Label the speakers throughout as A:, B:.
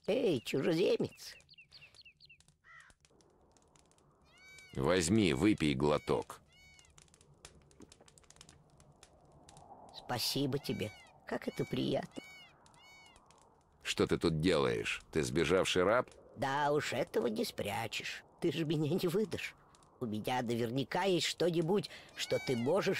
A: Эй, чужеземец!
B: Возьми, выпей глоток.
A: Спасибо тебе. Как это приятно.
B: Что ты тут делаешь? Ты сбежавший раб?
A: Да уж, этого не спрячешь. Ты же меня не выдашь. У меня наверняка есть что-нибудь, что ты можешь...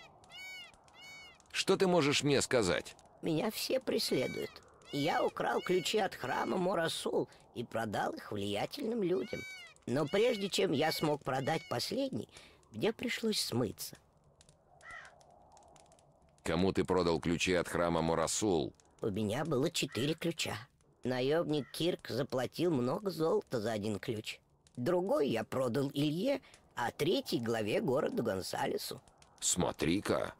B: Что ты можешь мне сказать?
A: Меня все преследуют. Я украл ключи от храма Морасул и продал их влиятельным людям. Но прежде чем я смог продать последний, мне пришлось смыться.
B: Кому ты продал ключи от храма Морасул?
A: У меня было 4 ключа. Наемник Кирк заплатил много золота за один ключ. Другой я продал Илье, а третий главе города Гонсалесу.
B: Смотри-ка.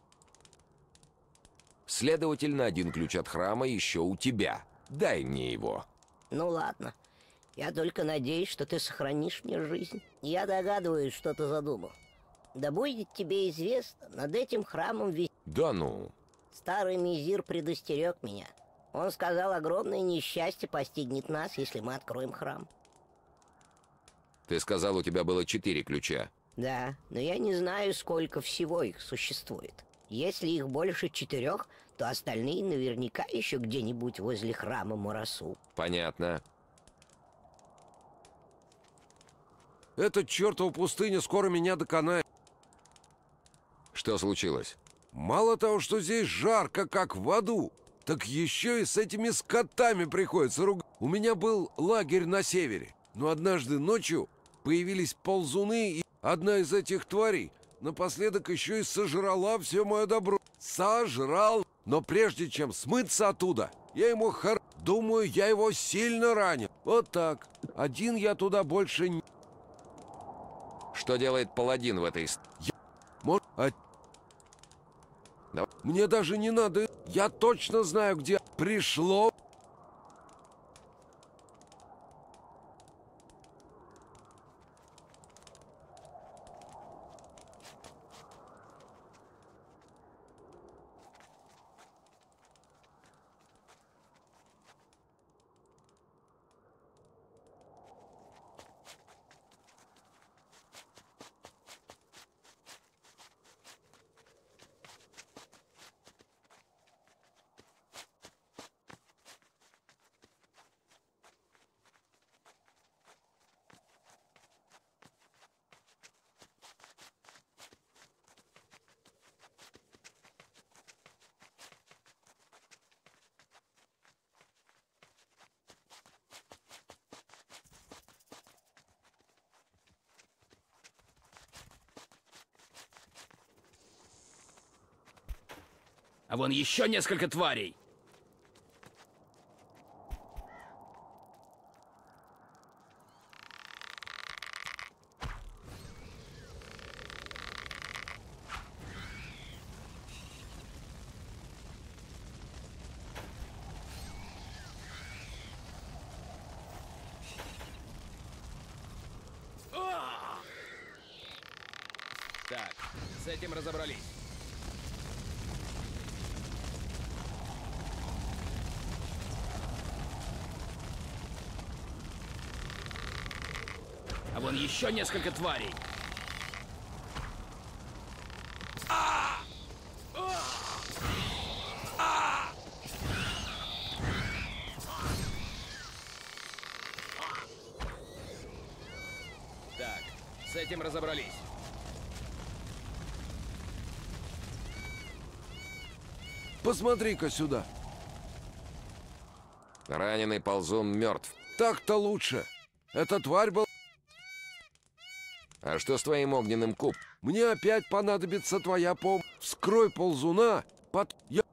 B: Следовательно, один ключ от храма еще у тебя. Дай мне его.
A: Ну ладно. Я только надеюсь, что ты сохранишь мне жизнь. Я догадываюсь, что ты задумал. Да будет тебе известно, над этим храмом висит...
B: Да ну.
A: Старый Мизир предостерег меня. Он сказал, огромное несчастье постигнет нас, если мы откроем храм.
B: Ты сказал, у тебя было 4 ключа.
A: Да, но я не знаю, сколько всего их существует. Если их больше 4, то остальные наверняка еще где-нибудь возле храма Морасул.
B: Понятно.
C: Эта чертова пустыня скоро меня доконает.
B: Что случилось?
C: Мало того, что здесь жарко, как в аду, так еще и с этими скотами приходится ругаться. У меня был лагерь на севере, но однажды ночью появились ползуны, и одна из этих тварей напоследок еще и сожрала все мое добро. Сожрал! Но прежде чем смыться оттуда, я ему Думаю, я его сильно ранил. Вот так. Один я туда больше не...
B: Что делает паладин в этой...
C: Может...
B: Давай.
C: Мне даже не надо. Я точно знаю, где пришло.
D: А вон еще несколько тварей. Так, с этим разобрались. А вон еще несколько тварей. Так, с этим разобрались.
C: Посмотри-ка сюда.
B: Раненый ползун мертв.
C: Так-то лучше. Эта тварь была...
B: А что с твоим огненным куб?
C: Мне опять понадобится твоя помощь. Вскрой ползуна. Я...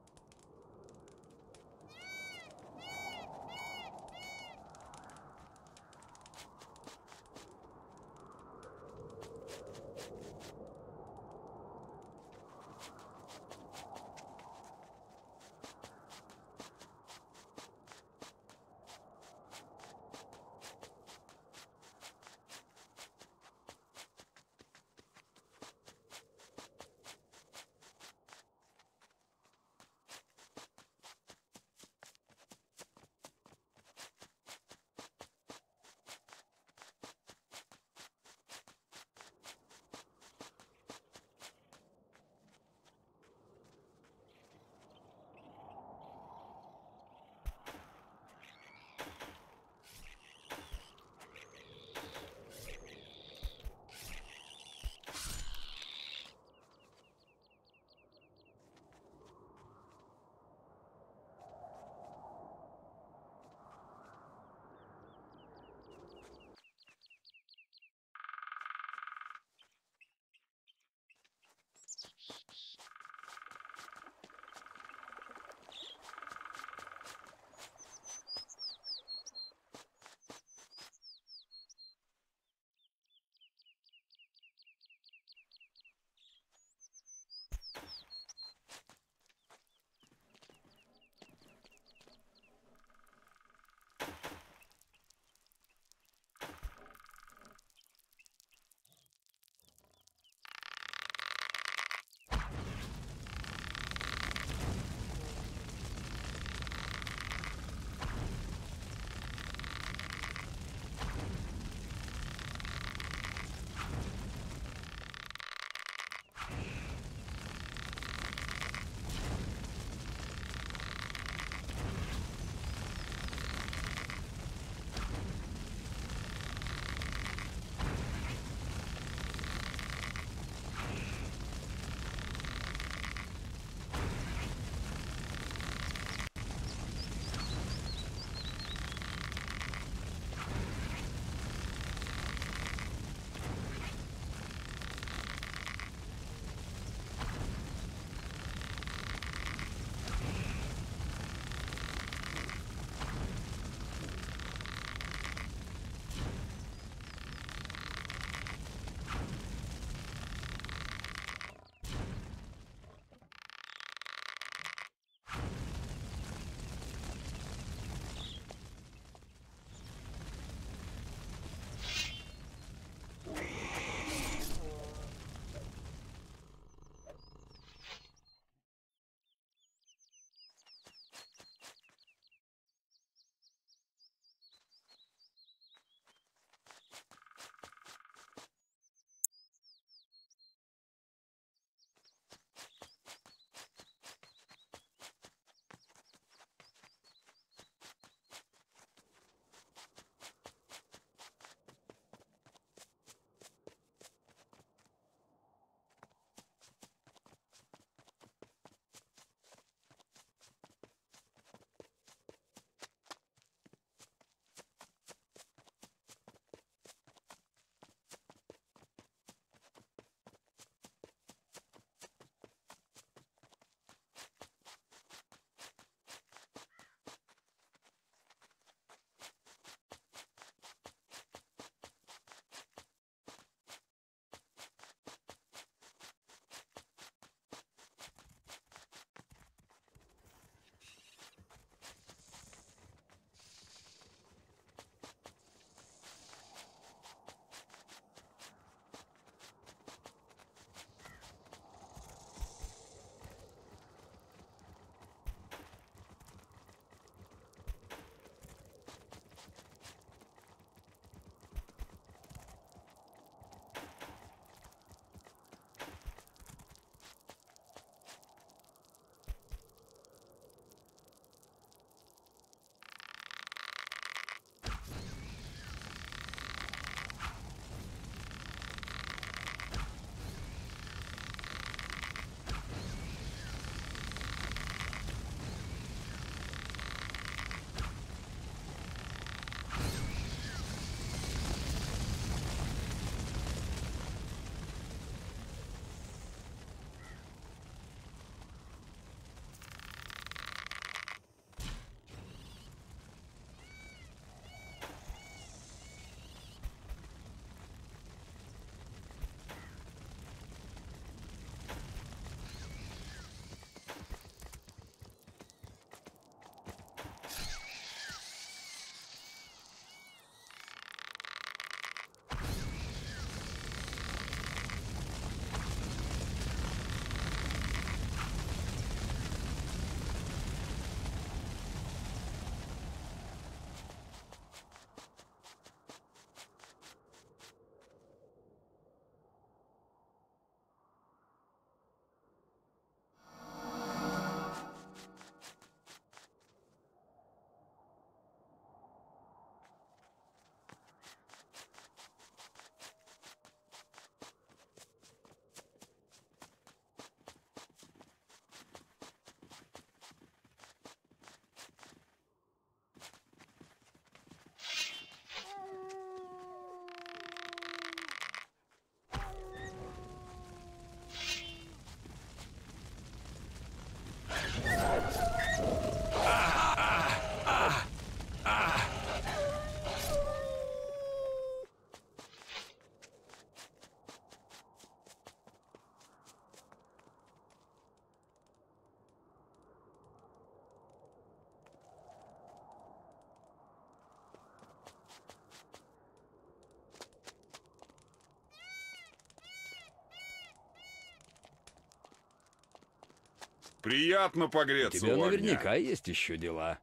E: Приятно
F: У
E: погреться
F: тебя
E: у огня.
F: наверняка есть еще дела.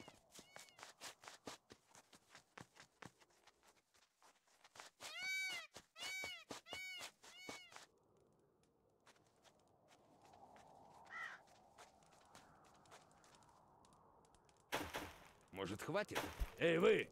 F: Может, хватит? Эй, вы!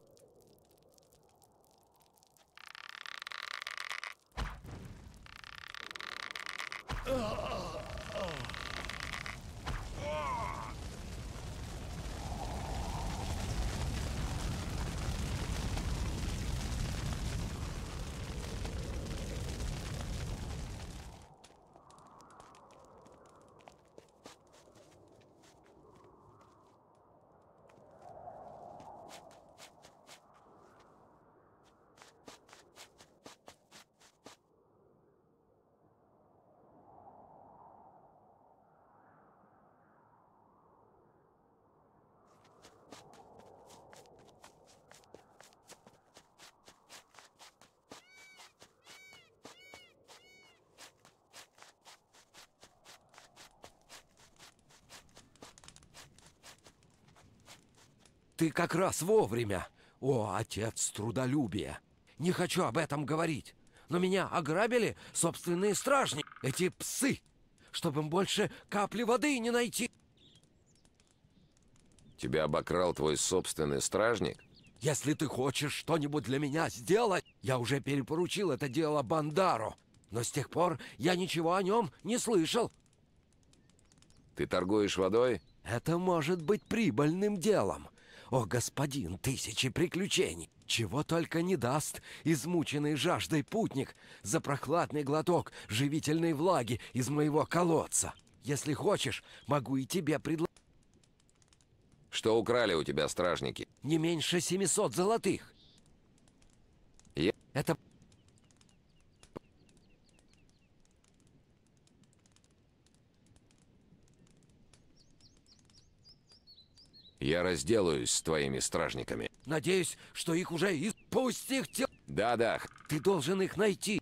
C: Ты как раз вовремя. О, отец трудолюбия. Не хочу об этом говорить. Но меня ограбили собственные стражники. Эти псы. Чтобы им больше капли воды не найти.
B: Тебя обокрал твой собственный стражник?
C: Если ты хочешь что-нибудь для меня сделать, я уже перепоручил это дело Бандару. Но с тех пор я ничего о нем не слышал.
B: Ты торгуешь водой?
C: Это может быть прибыльным делом. О, господин, тысячи приключений! Чего только не даст измученный жаждой путник за прохладный глоток живительной влаги из моего колодца. Если хочешь, могу и тебе предложить.
B: Что украли у тебя стражники?
C: Не меньше 700 золотых.
B: Я-
C: Это...
B: Я разделаюсь с твоими стражниками.
C: Надеюсь, что их уже и... Пусть их те...
B: Да-да,
C: Ты должен их найти.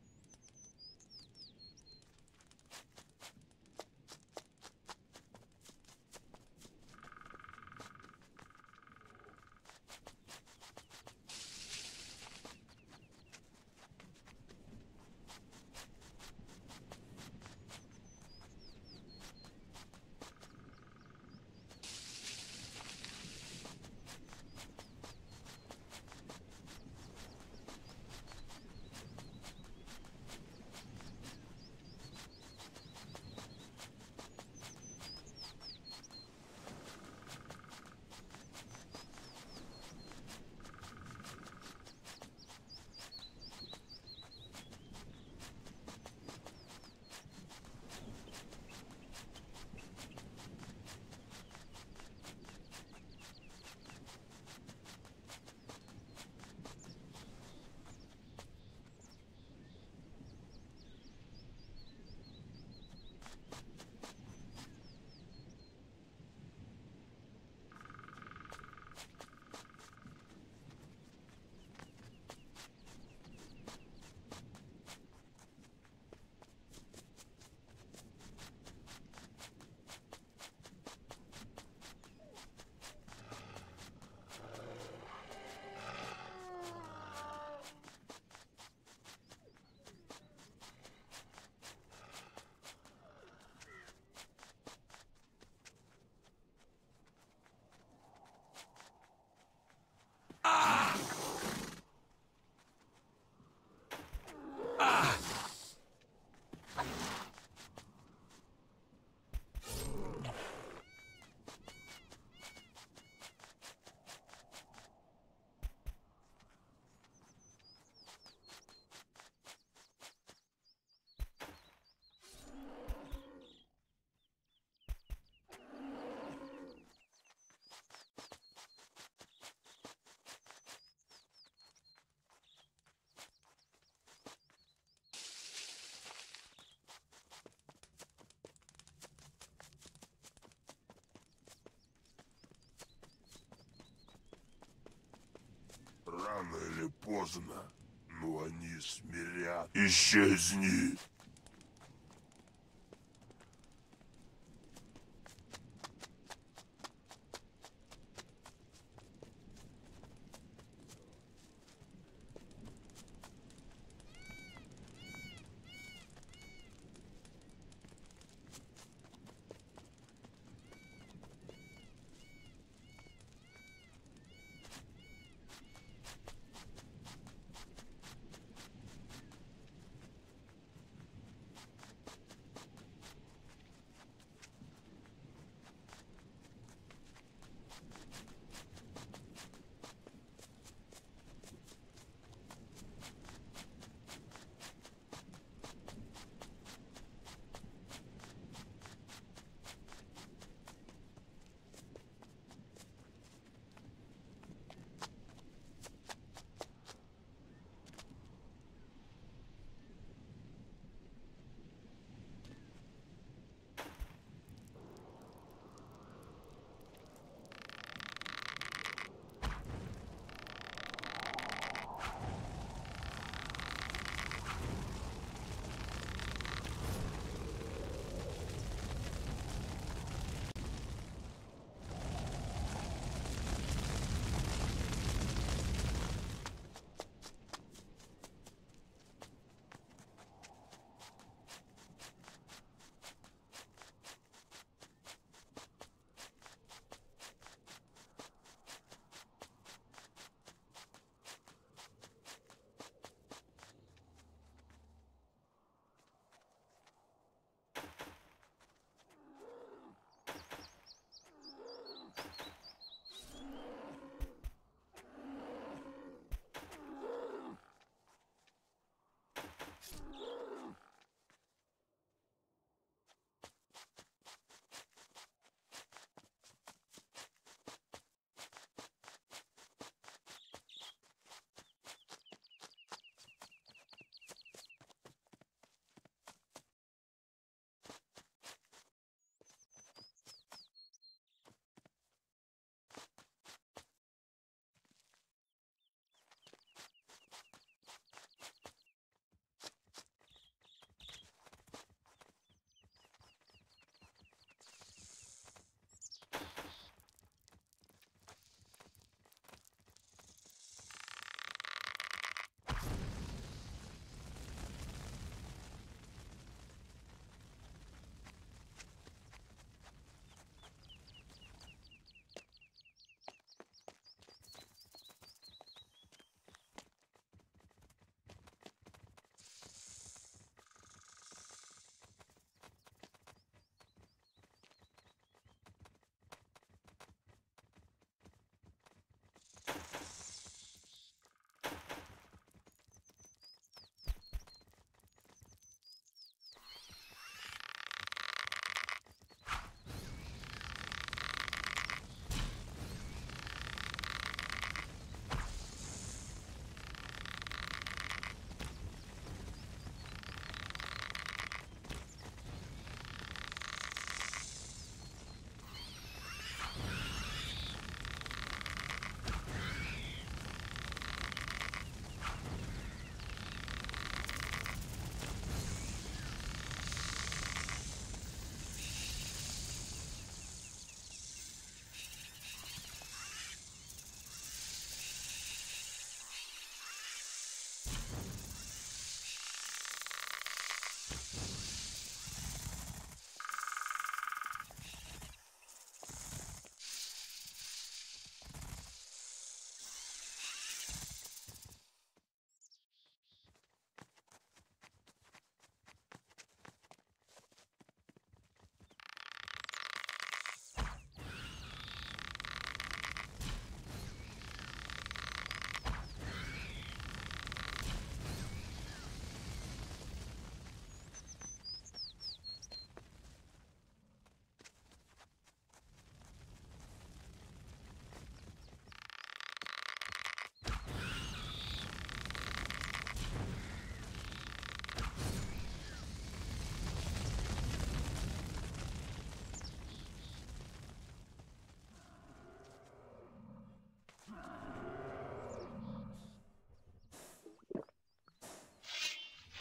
E: Рано или поздно, но они смирят. Исчезни!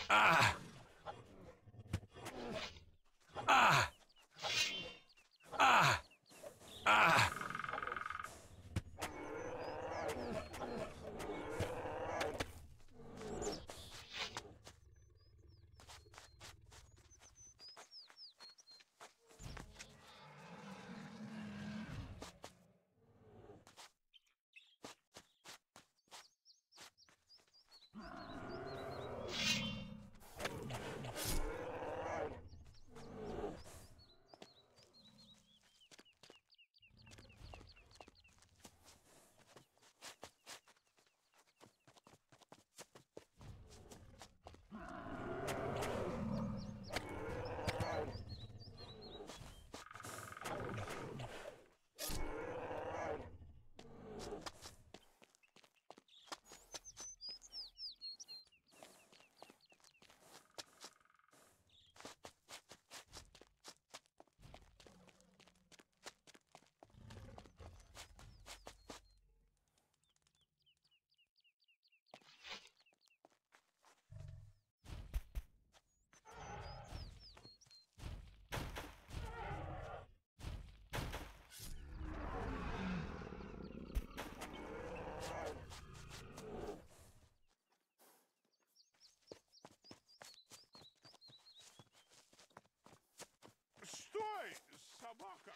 E: Стой, собака!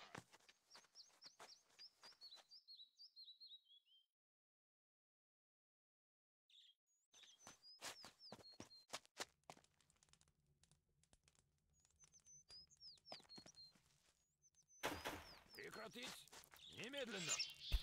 F: Прекратить! Немедленно!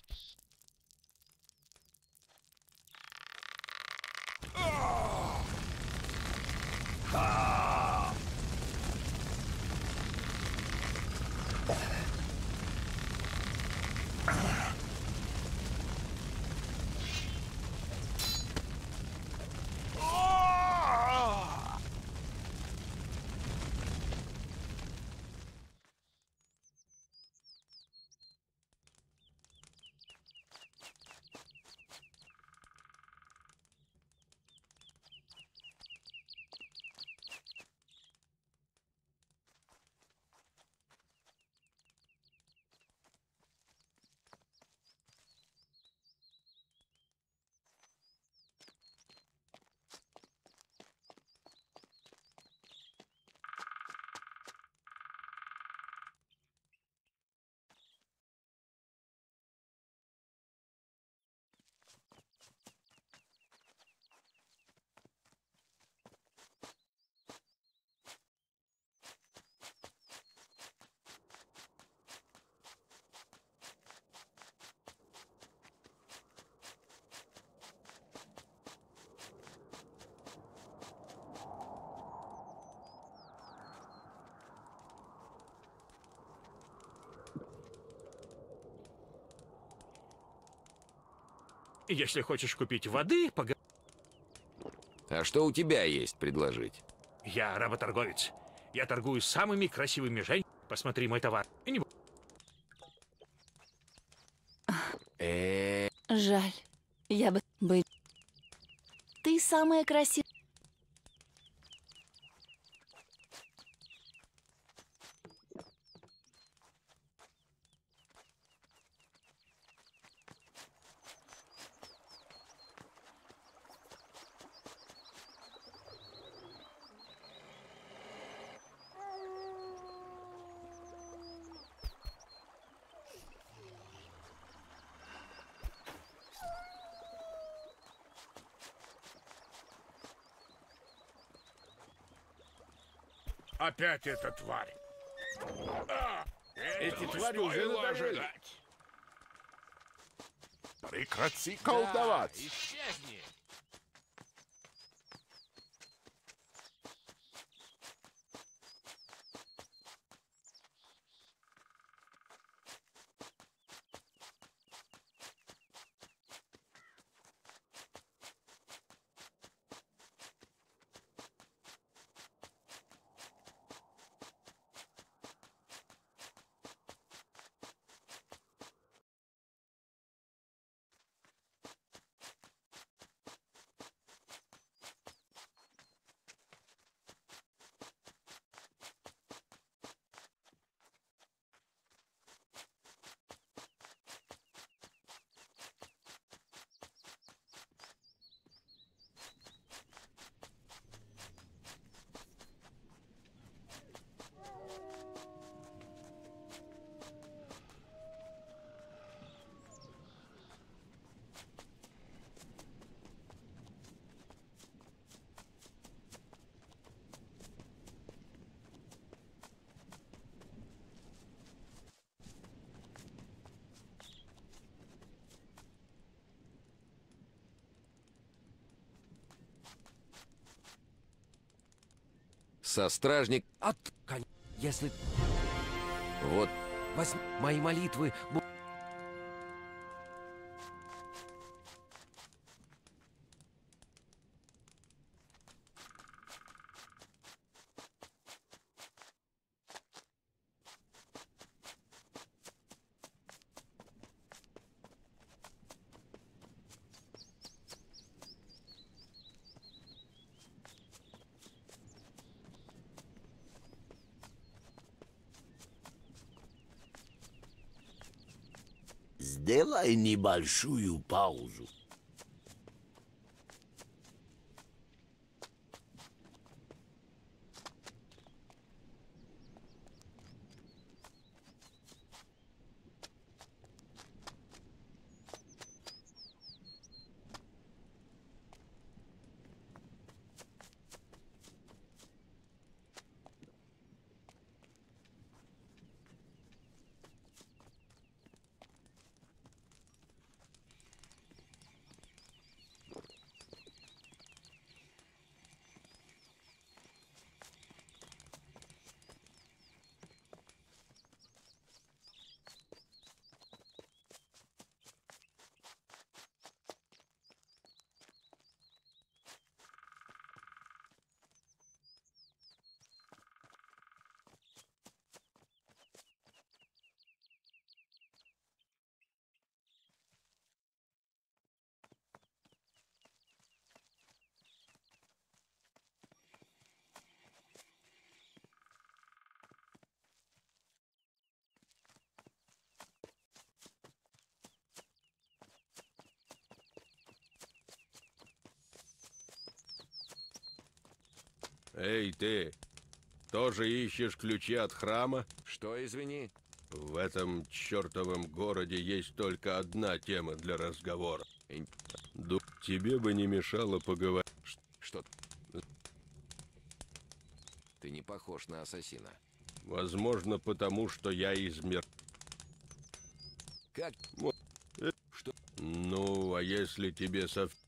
G: Если хочешь купить воды,
B: А что у тебя есть предложить?
G: Я работорговец. Я торгую самыми красивыми женщинами. Посмотри мой товар. И не...
H: Жаль. Я бы... Ты самая красивая.
E: Опять эта тварь.
F: Эти твари уже надоели.
E: Прекрати колдовать.
F: Да, исчезни!
B: Со стражник...
C: Если
B: Вот
C: мои молитвы...
E: Сделай небольшую паузу.
I: Эй, ты, тоже ищешь ключи от храма?
B: Что, извини?
I: В этом чертовом городе есть только одна тема для разговора. Тебе бы не мешало поговорить.
B: Что? Ты не похож на ассасина.
I: Возможно, потому что я из мира.
B: Как?
I: Что? Ну, а если тебе совсем...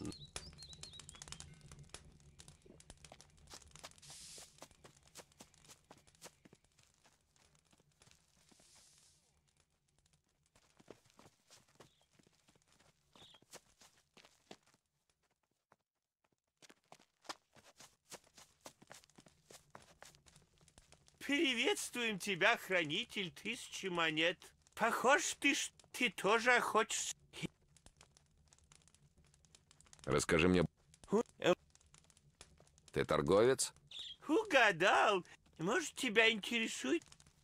J: Приветствуем тебя, хранитель тысячи монет. Похож ты тоже хочешь...
B: Расскажи мне... Ты торговец?
J: Угадал. Может, тебя интересует?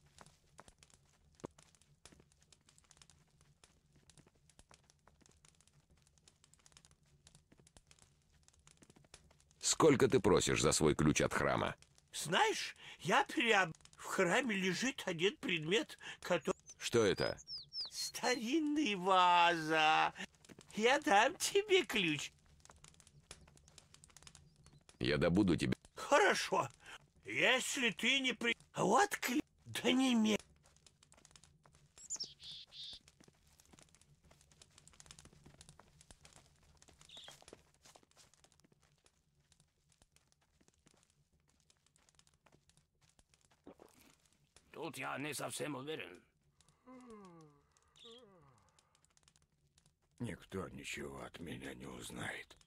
B: Сколько ты просишь за свой ключ от храма?
J: Знаешь, в храме лежит один предмет, который...
B: Что это?
J: Старинный ваза. Я дам тебе ключ.
B: Я добуду тебе.
J: Хорошо. Если ты не при... Вот ключ. Да не ме...
D: Тут я не совсем уверен.
E: Никто ничего от меня не узнает.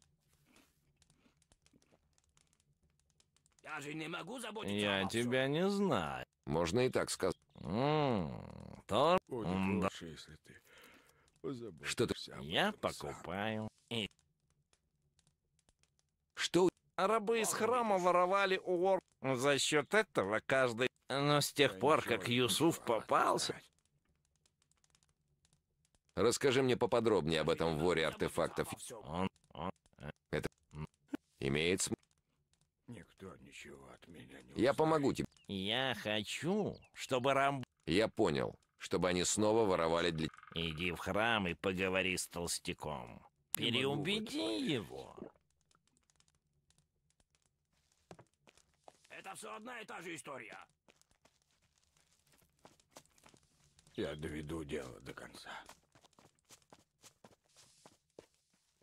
D: Я же не могу заботиться
F: Я
D: обо всем.
F: тебя не знаю.
B: Можно и так сказать.
F: То
E: Будет
F: да.
E: лучше, если ты позаботишься.
B: Что ты...
F: Я
E: об этом сам.
F: покупаю. И
B: Что?
F: рабы из храма воровали у вор. За счет этого каждый... Но с тех
E: Я
F: пор,
E: ничего
F: как
E: не
F: Юсуф
E: хочу о вас
F: попался...
E: знать.
B: Расскажи мне поподробнее об этом воре артефактов.
F: Он...
B: Имеет смысл?
E: Никто ничего от меня не
B: Я
E: узнает.
B: помогу тебе.
F: Я хочу, чтобы Рам...
B: Я понял. Чтобы они снова воровали для...
F: Иди в храм и поговори с толстяком. Переубеди его.
D: Это все одна и та же история.
E: Я доведу дело до конца.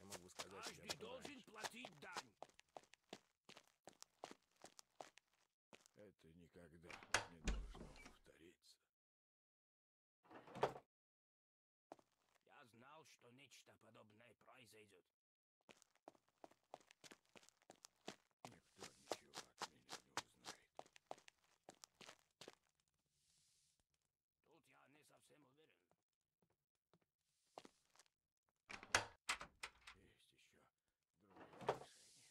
D: Каждый должен платить дань. нечто подобное произойдет.
E: Никто ничего от меня не узнает.
D: Тут я не совсем уверен.
E: Есть еще другие решения.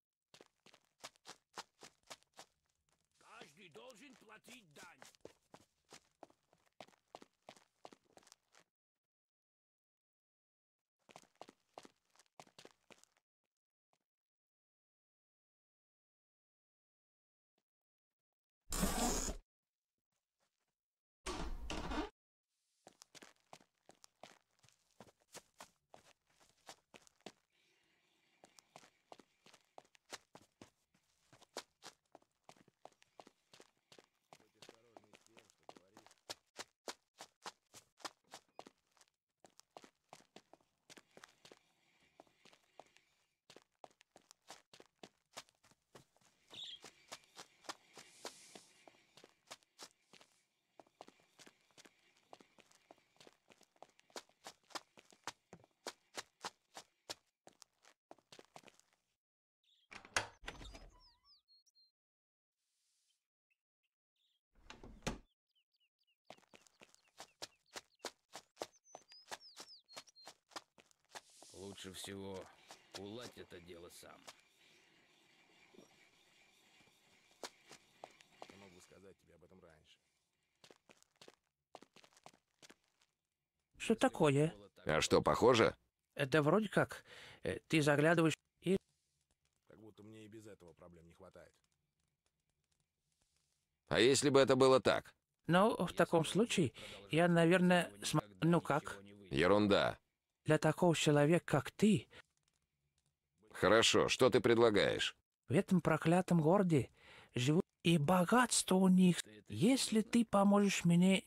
D: Каждый должен платить дань.
E: Будь осторожней с тем, что говоришь.
D: Лучше всего уладь это дело сам.
E: Я мог бы сказать тебе об этом раньше.
K: Что такое?
B: А что, похоже?
K: Это вроде как ты заглядываешь и...
E: Как будто мне и без этого проблем не хватает.
B: А если бы это было так?
K: Ну, в таком случае, я, наверное, ну как?
B: Ерунда.
K: Для такого человека, как ты,
B: Хорошо, что ты предлагаешь?
K: в этом проклятом городе живут и богатство у них. Если ты поможешь мне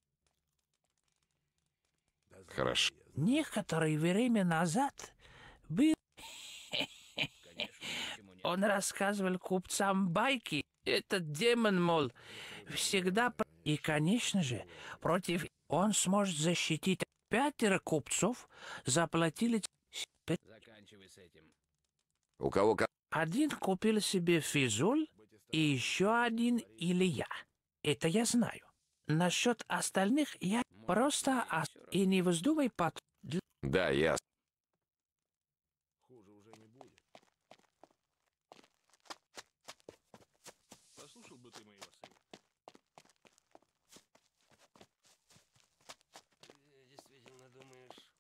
B: Хорошо.
K: некоторое время назад был... Он рассказывал купцам байки. Этот демон, мол, всегда... И, конечно же, против... Он сможет защитить 5 купцов, заплатили...
D: Заканчивай с этим.
B: У кого
K: Один купил себе физуль, и еще один Илья. Это я знаю. Насчет остальных я просто... И не вздумай потом...
B: Да, ясно.
E: Хуже уже не будет.
G: Послушал бы ты моего совета.
J: Ты действительно думаешь...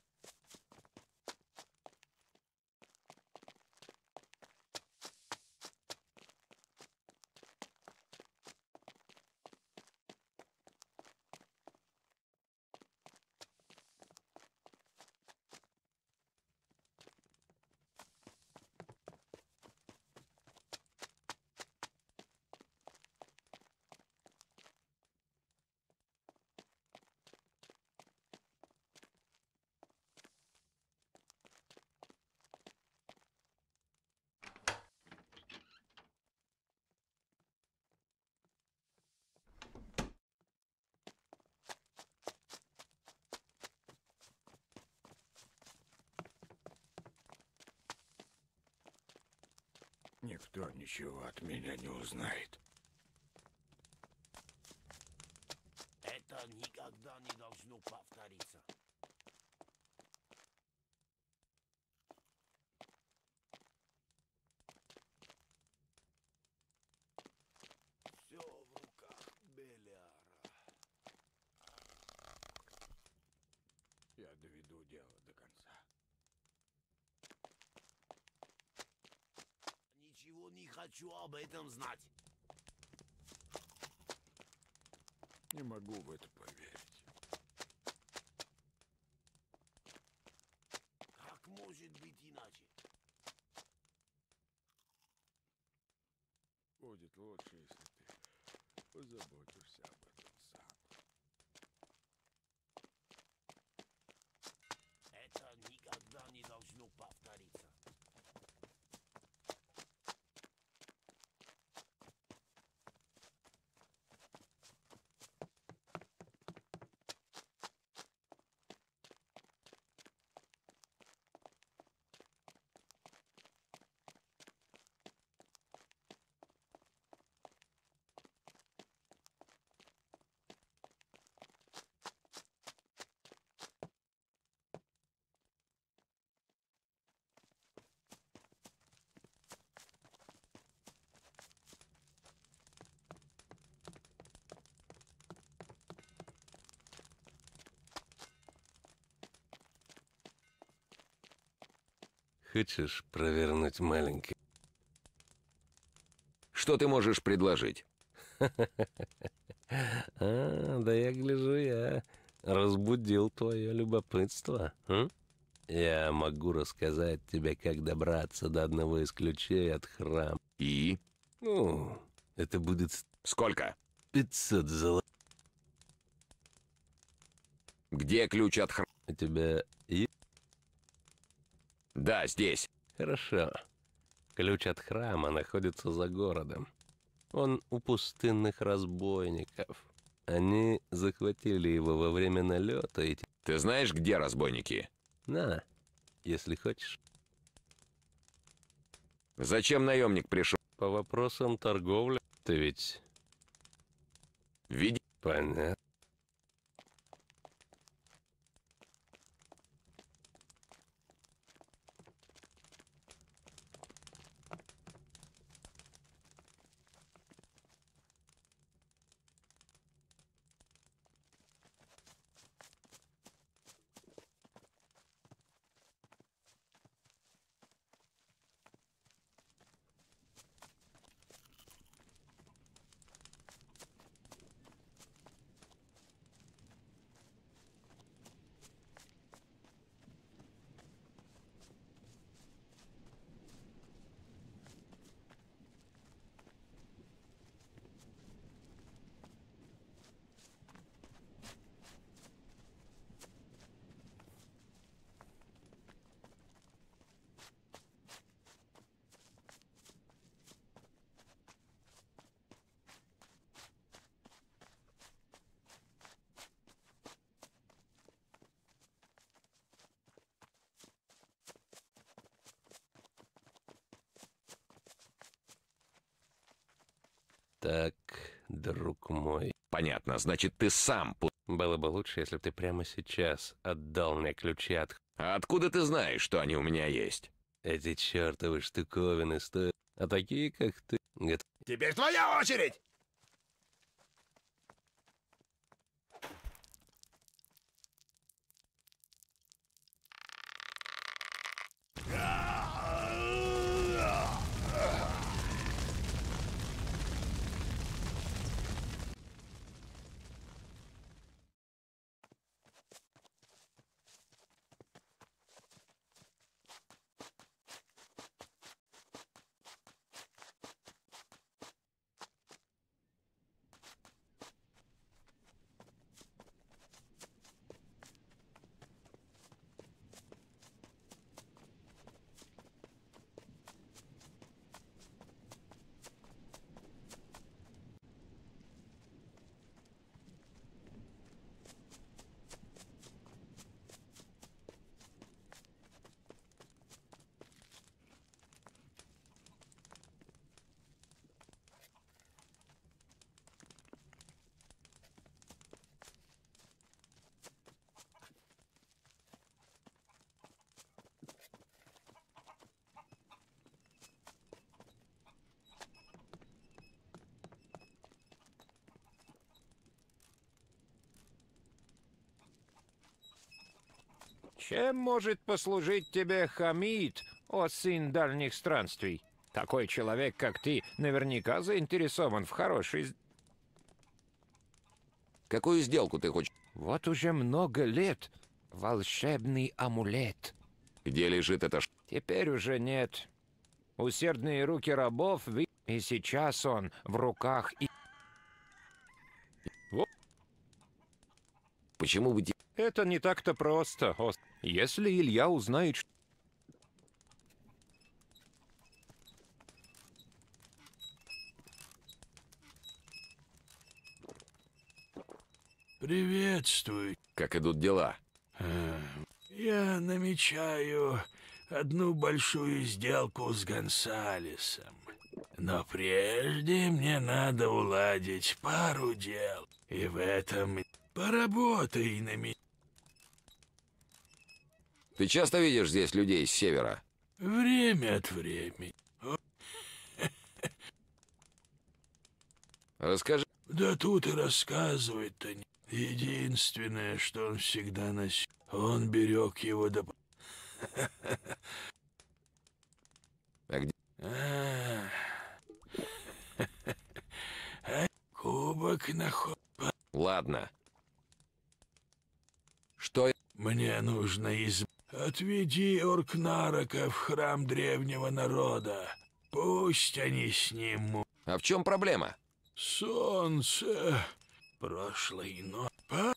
E: Никто ничего от меня не узнает.
J: Это никогда не должно повториться. Все в руках Белиара.
E: Я доведу дело до конца.
J: Ничего не хочу об этом знать.
E: Не могу в это поверить.
J: Как может быть иначе?
E: Будет лучше, если ты позаботишься об этом сам.
J: Это никогда не должно повториться.
I: хочешь провернуть маленький?
B: Что ты можешь предложить?
I: Да я гляжу, я разбудил твое любопытство. Я могу рассказать тебе, как добраться до одного из ключей от храма.
B: И?
I: Ну, это будет
B: Сколько?
I: 500 золотых.
B: Где ключ от храма?
I: У тебя есть?
B: Да, здесь.
I: Хорошо. Ключ от храма находится за городом. Он у пустынных разбойников. Они захватили его во время налета и...
B: Ты знаешь, где разбойники?
I: На, если хочешь.
B: Зачем наемник пришел?
I: По вопросам торговли. Ты ведь...
B: Види...
I: Понятно. Так, друг мой.
B: Понятно, значит, ты сам...
I: Было бы лучше, если бы ты прямо сейчас отдал мне ключи от...
B: А откуда ты знаешь, что они у меня есть?
I: Эти чертовы штуковины стоят... А такие, как ты...
E: Теперь твоя очередь!
F: Чем может послужить тебе Хамид, о сын дальних странствий? Такой человек, как ты, наверняка заинтересован в хорошей...
B: Какую сделку ты хочешь?
F: Вот уже много лет волшебный амулет.
B: Где лежит эта
F: Теперь уже нет. Усердные руки рабов, и сейчас он в руках и...
B: Почему бы...
F: Это не так-то просто. Если Илья узнает, что...
E: Приветствую.
B: Как идут дела?
E: Я намечаю одну большую сделку с Гонсалесом. Но прежде мне надо уладить пару дел. И в этом поработай на меня.
B: Ты часто видишь здесь людей с севера?
E: Время от времени.
B: Расскажи.
E: Да тут и рассказывать-то не. Единственное, что он всегда носил, он берег его до... Как
B: Ладно. Что...
E: Мне нужно Отведи Оркнарака в храм древнего народа. Пусть они снимут.
B: А в чем проблема?
E: Солнце прошлой ночи.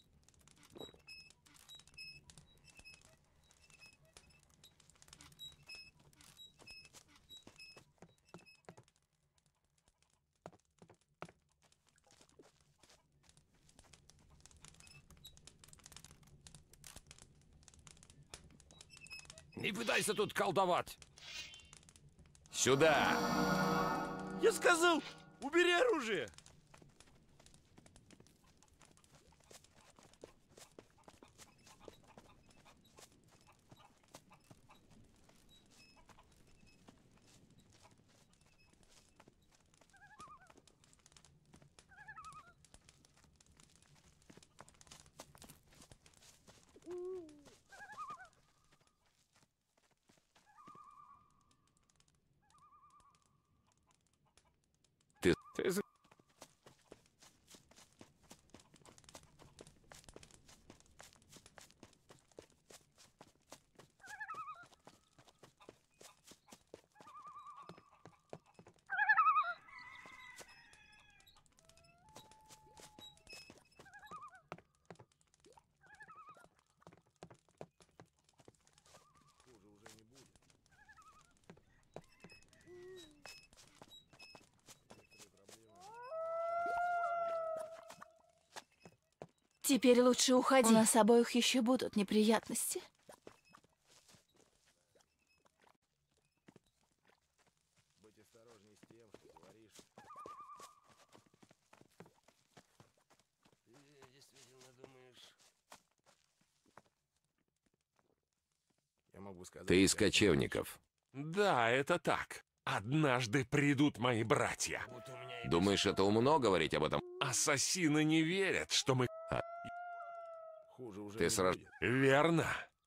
F: Не пытайся тут колдовать.
B: Сюда!
L: Я сказал, убери оружие!
B: Ты...
H: Теперь лучше уходи. У нас обоих еще будут неприятности.
E: Будь осторожней с тем, что говоришь.
L: Ты действительно думаешь...
E: Я могу сказать...
B: Ты из кочевников.
M: Да, это так. Однажды придут мои братья.
B: Думаешь, это умно говорить об этом?
M: Ассасины не верят, что мы...
E: Хуже уже
B: Ты сразу...
M: Верно.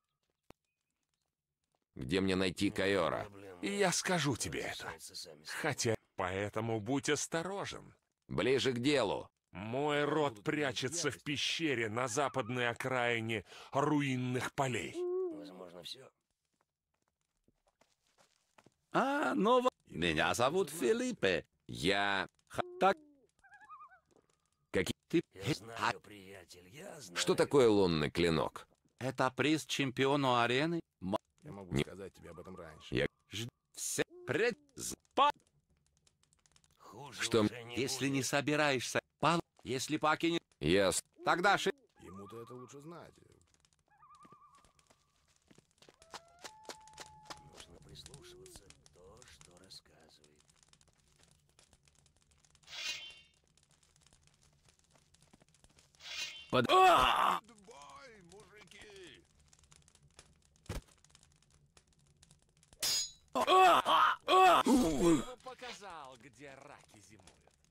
B: Где мне найти Кайора?
M: И я скажу тебе это. Хотя, поэтому будь осторожен.
B: Ближе к делу.
M: Мой род прячется в пещере на западной окраине руинных полей.
L: Возможно, все.
N: Меня зовут Филиппе.
B: Я...
N: Так.
B: Какие...
L: Я знаю, приятель, я знаю.
B: Что такое лунный клинок?
N: Это приз чемпиону арены.
E: Я могу
B: Не-
E: сказать тебе об этом раньше.
B: Я...
N: Все
L: Хуже
B: Что...
L: уже не
N: Если
L: будет.
N: не собираешься, если покинешь,
B: Ясно.
N: тогда
E: Ему-то это лучше знать.
L: Нужно прислушиваться к то, что рассказывает.
E: Бой, мужики!
M: Показал, где раки зимуют.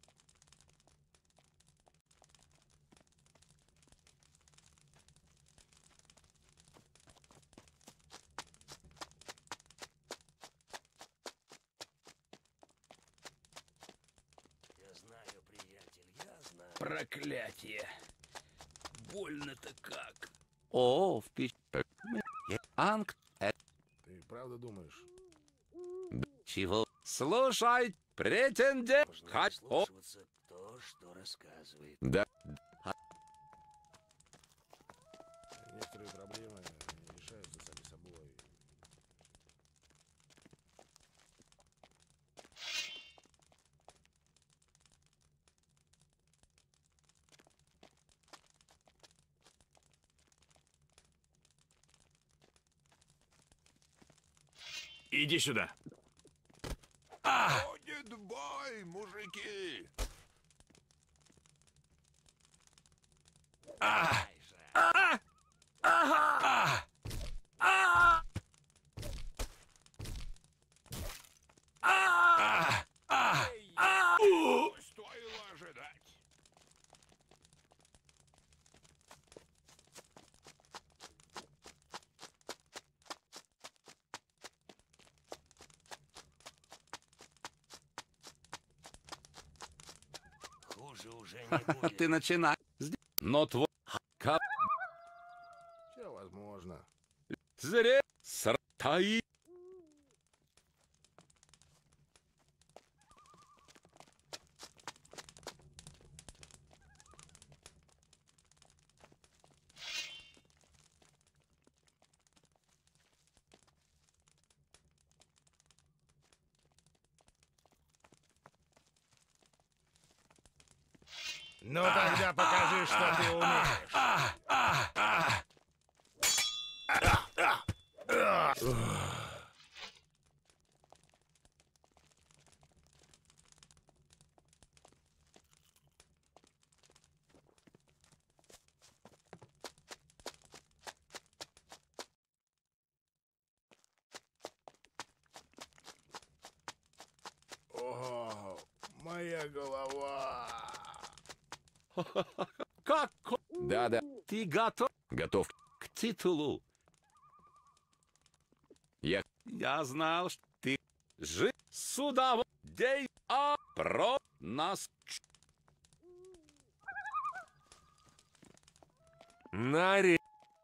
L: Я знаю, приятель, я знаю.
K: Проклятие. Больно-то как.
N: в пещере. Анг,
E: Ты правда думаешь?
N: чего? Слушай, претендент.
L: Нужно прислушиваться к то, что рассказывает.
B: Да.
E: Некоторые проблемы решаются сами собой.
G: Иди сюда.
C: Будет бой, мужики!
G: Стоило ожидать.
L: Хуже
N: Ты начинаешь. Но твой...
E: Все возможно.
N: Зре... Сартай...
E: Ну тогда покажи, что ты умеешь. О, моя голова.
N: Как?
B: Да-да.
N: Ты готов?
B: Готов.
N: К титулу. Я знал, что ты жив сюда дей, а про нас.
M: Наре...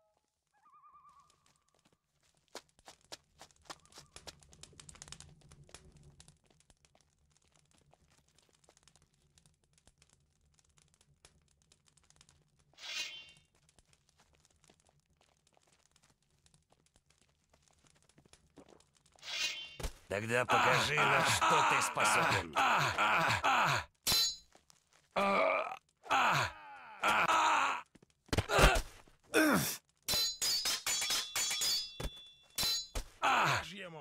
L: Тогда покажи, на что ты способен.
E: Ему.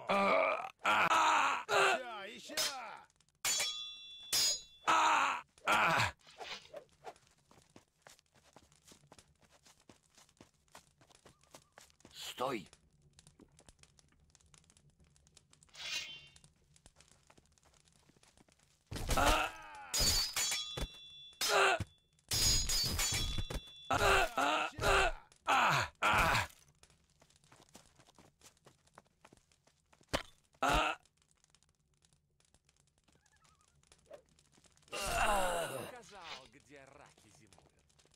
E: Еще.
L: Стой.
N: Сказал, где раки зимуют.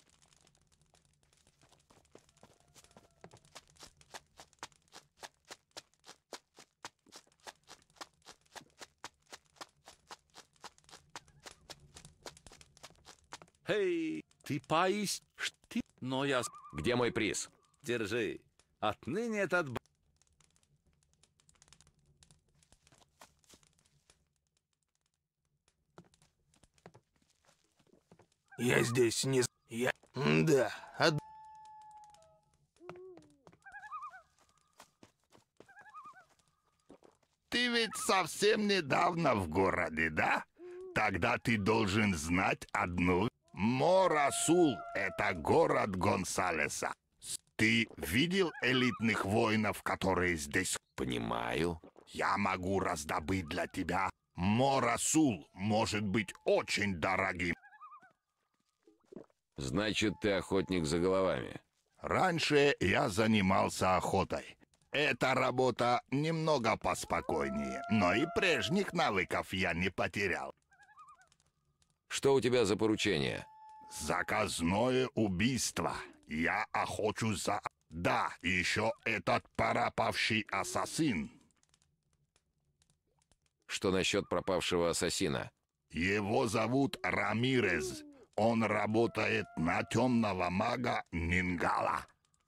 N: Эй, ты поистине, но я...
B: Где мой приз?
N: Держи. Отныне этот...
E: Я здесь не... Я... Да.
O: Ты ведь совсем недавно в городе, да? Тогда ты должен знать одну. Морасул — это город Гонсалеса. Ты видел элитных воинов, которые здесь?
B: Понимаю.
O: Я могу раздобыть для тебя. Морасул может быть очень дорогим.
B: Значит, ты охотник за головами.
O: Раньше я занимался охотой. Эта работа немного поспокойнее, но и прежних навыков я не потерял.
B: Что у тебя за поручение?
O: Заказное убийство. Я охочу за... Да, еще этот пропавший ассасин.
B: Что насчет пропавшего ассасина?
O: Его зовут Рамирез. Он работает на темного мага Нингала.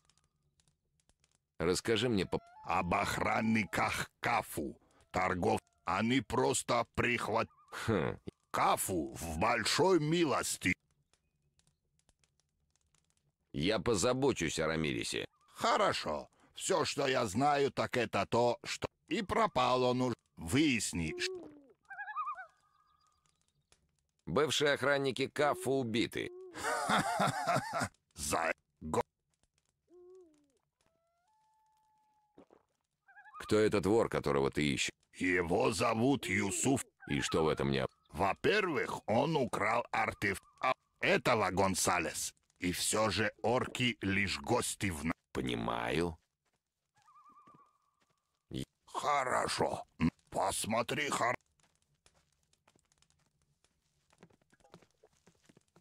B: Расскажи мне
O: об охранниках Кафу. Торгов. Они просто прихватили. Кафу в большой милости.
B: Я позабочусь о Рамирисе.
O: Хорошо. Все, что я знаю, так это то, что... И пропал он уже. Выясни.
B: Бывшие охранники Кафа убиты.
O: За...
B: Кто этот вор, которого ты ищешь?
O: Его зовут Юсуф.
B: И что в этом не...
O: Во-первых, он украл артефакт этого Гонсалес. И все же орки лишь гости в...
B: Понимаю.
O: Хорошо. Посмотри,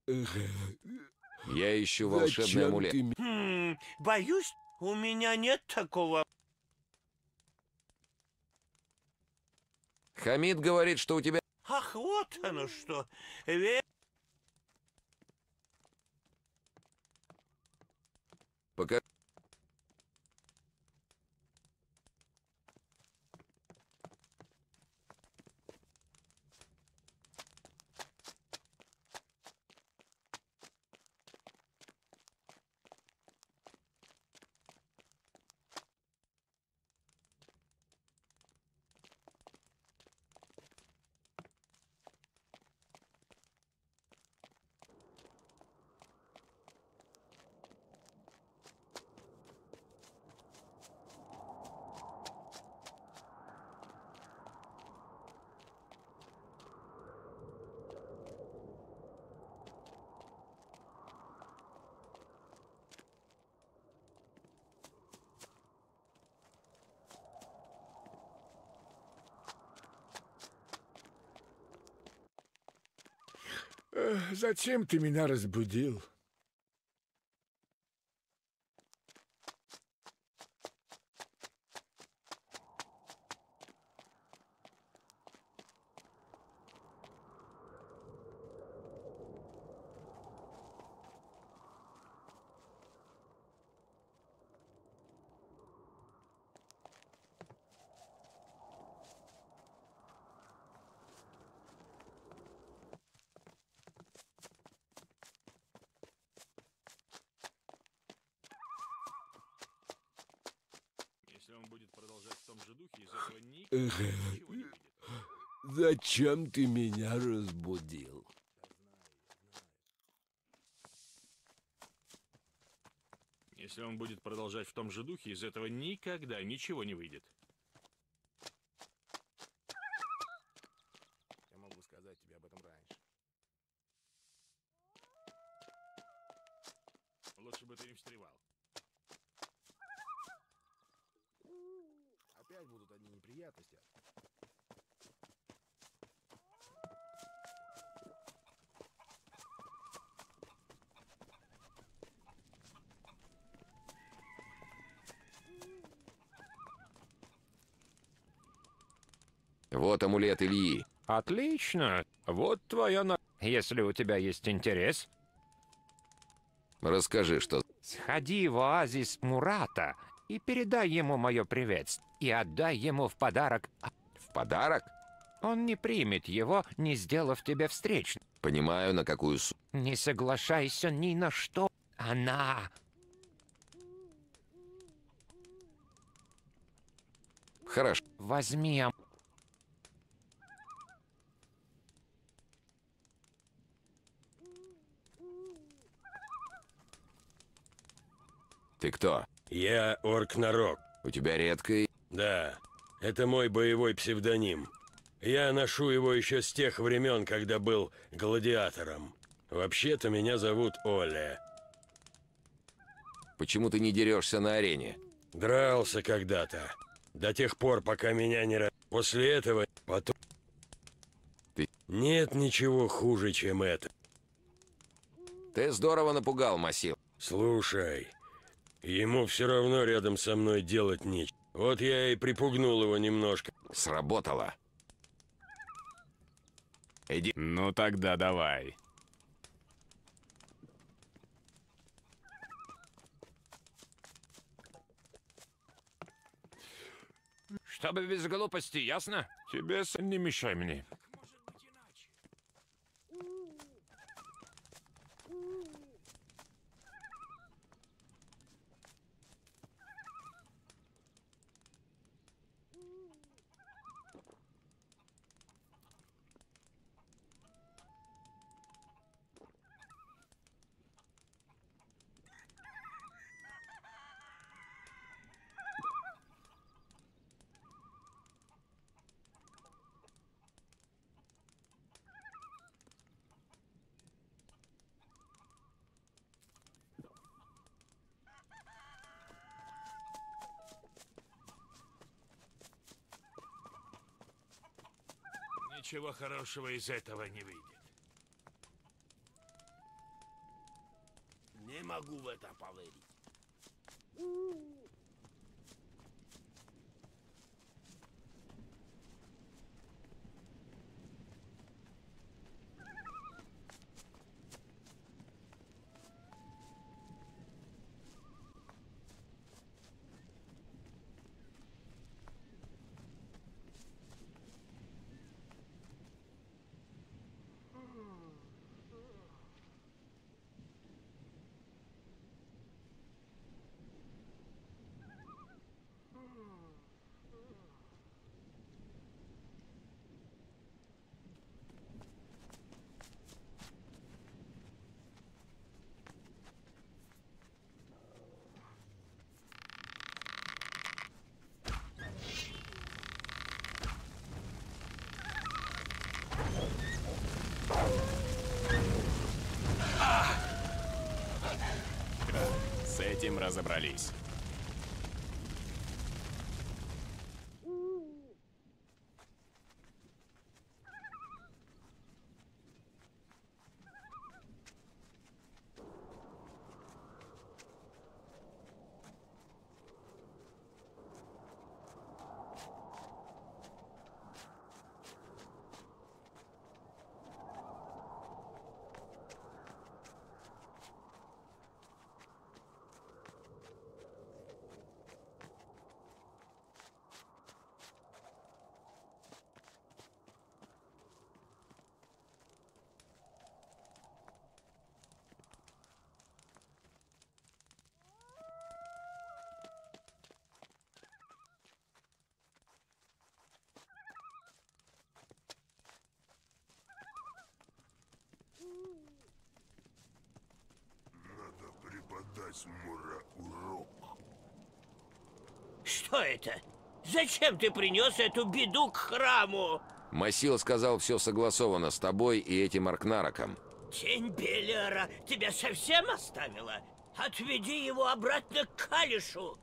B: Я ищу волшебный амулет.
J: Боюсь, у меня нет такого.
B: Хамид говорит, что у тебя...
J: Ах, вот оно что.
B: Пока...
E: Зачем ты меня разбудил?
G: Если он будет продолжать в том же духе, из этого ничего не выйдет.
C: Зачем ты меня разбудил?
G: Если он будет продолжать в том же духе, из этого никогда ничего не выйдет.
N: Я мог бы сказать тебе об этом раньше.
G: Лучше бы ты не встревал.
N: Опять будут одни неприятности.
B: Вот амулет Ильи.
F: Отлично. Вот твоя Если у тебя есть интерес,
B: Расскажи, что...
F: сходи в оазис Мурата и передай ему мое приветствие. И отдай ему в подарок...
B: В подарок?
F: Он не примет его, не сделав тебе встречный.
B: Понимаю, на какую сумму.
F: Не соглашайся ни на что. Она...
B: Хорошо.
F: Возьми...
B: Ты кто?
I: Я Орк-Нарок.
B: У тебя редкое...
I: Да, это мой боевой псевдоним. Я ношу его еще с тех времен, когда был гладиатором. Вообще-то меня зовут Оля.
B: Почему ты не дерешься на арене?
I: Дрался когда-то. До тех пор, пока меня не... После этого... Потом...
B: Ты...
I: Нет ничего хуже, чем это.
B: Ты здорово напугал, Масил.
I: Слушай, ему все равно рядом со мной делать нечего. Вот я и припугнул его немножко.
B: Сработало. Иди.
N: Ну тогда давай.
F: Чтобы без глупости, ясно?
G: Тебе не мешай мне. Ничего хорошего из этого не выйдет.
L: могу в это поверить.
P: С этим разобрались.
O: Надо преподать Мора урок.
J: Что это? Зачем ты принес эту беду к храму?
B: Масил сказал, все согласовано с тобой и этим Аркнароком.
J: Тень Белиара тебя совсем оставила? Отведи его обратно к Калишу.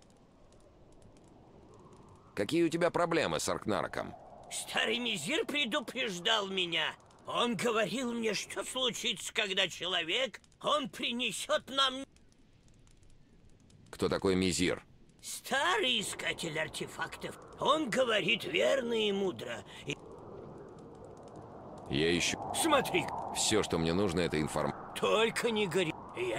B: Какие у тебя проблемы с Аркнароком?
J: Старый Мизир предупреждал меня. Он говорил мне, что случится, когда человек, он принесет нам...
B: Кто такой Мизир?
J: Старый искатель артефактов. Он говорит верно и мудро.
B: Я ищу...
J: Смотри.
B: Все, что мне нужно, это информация.
J: Только не гори.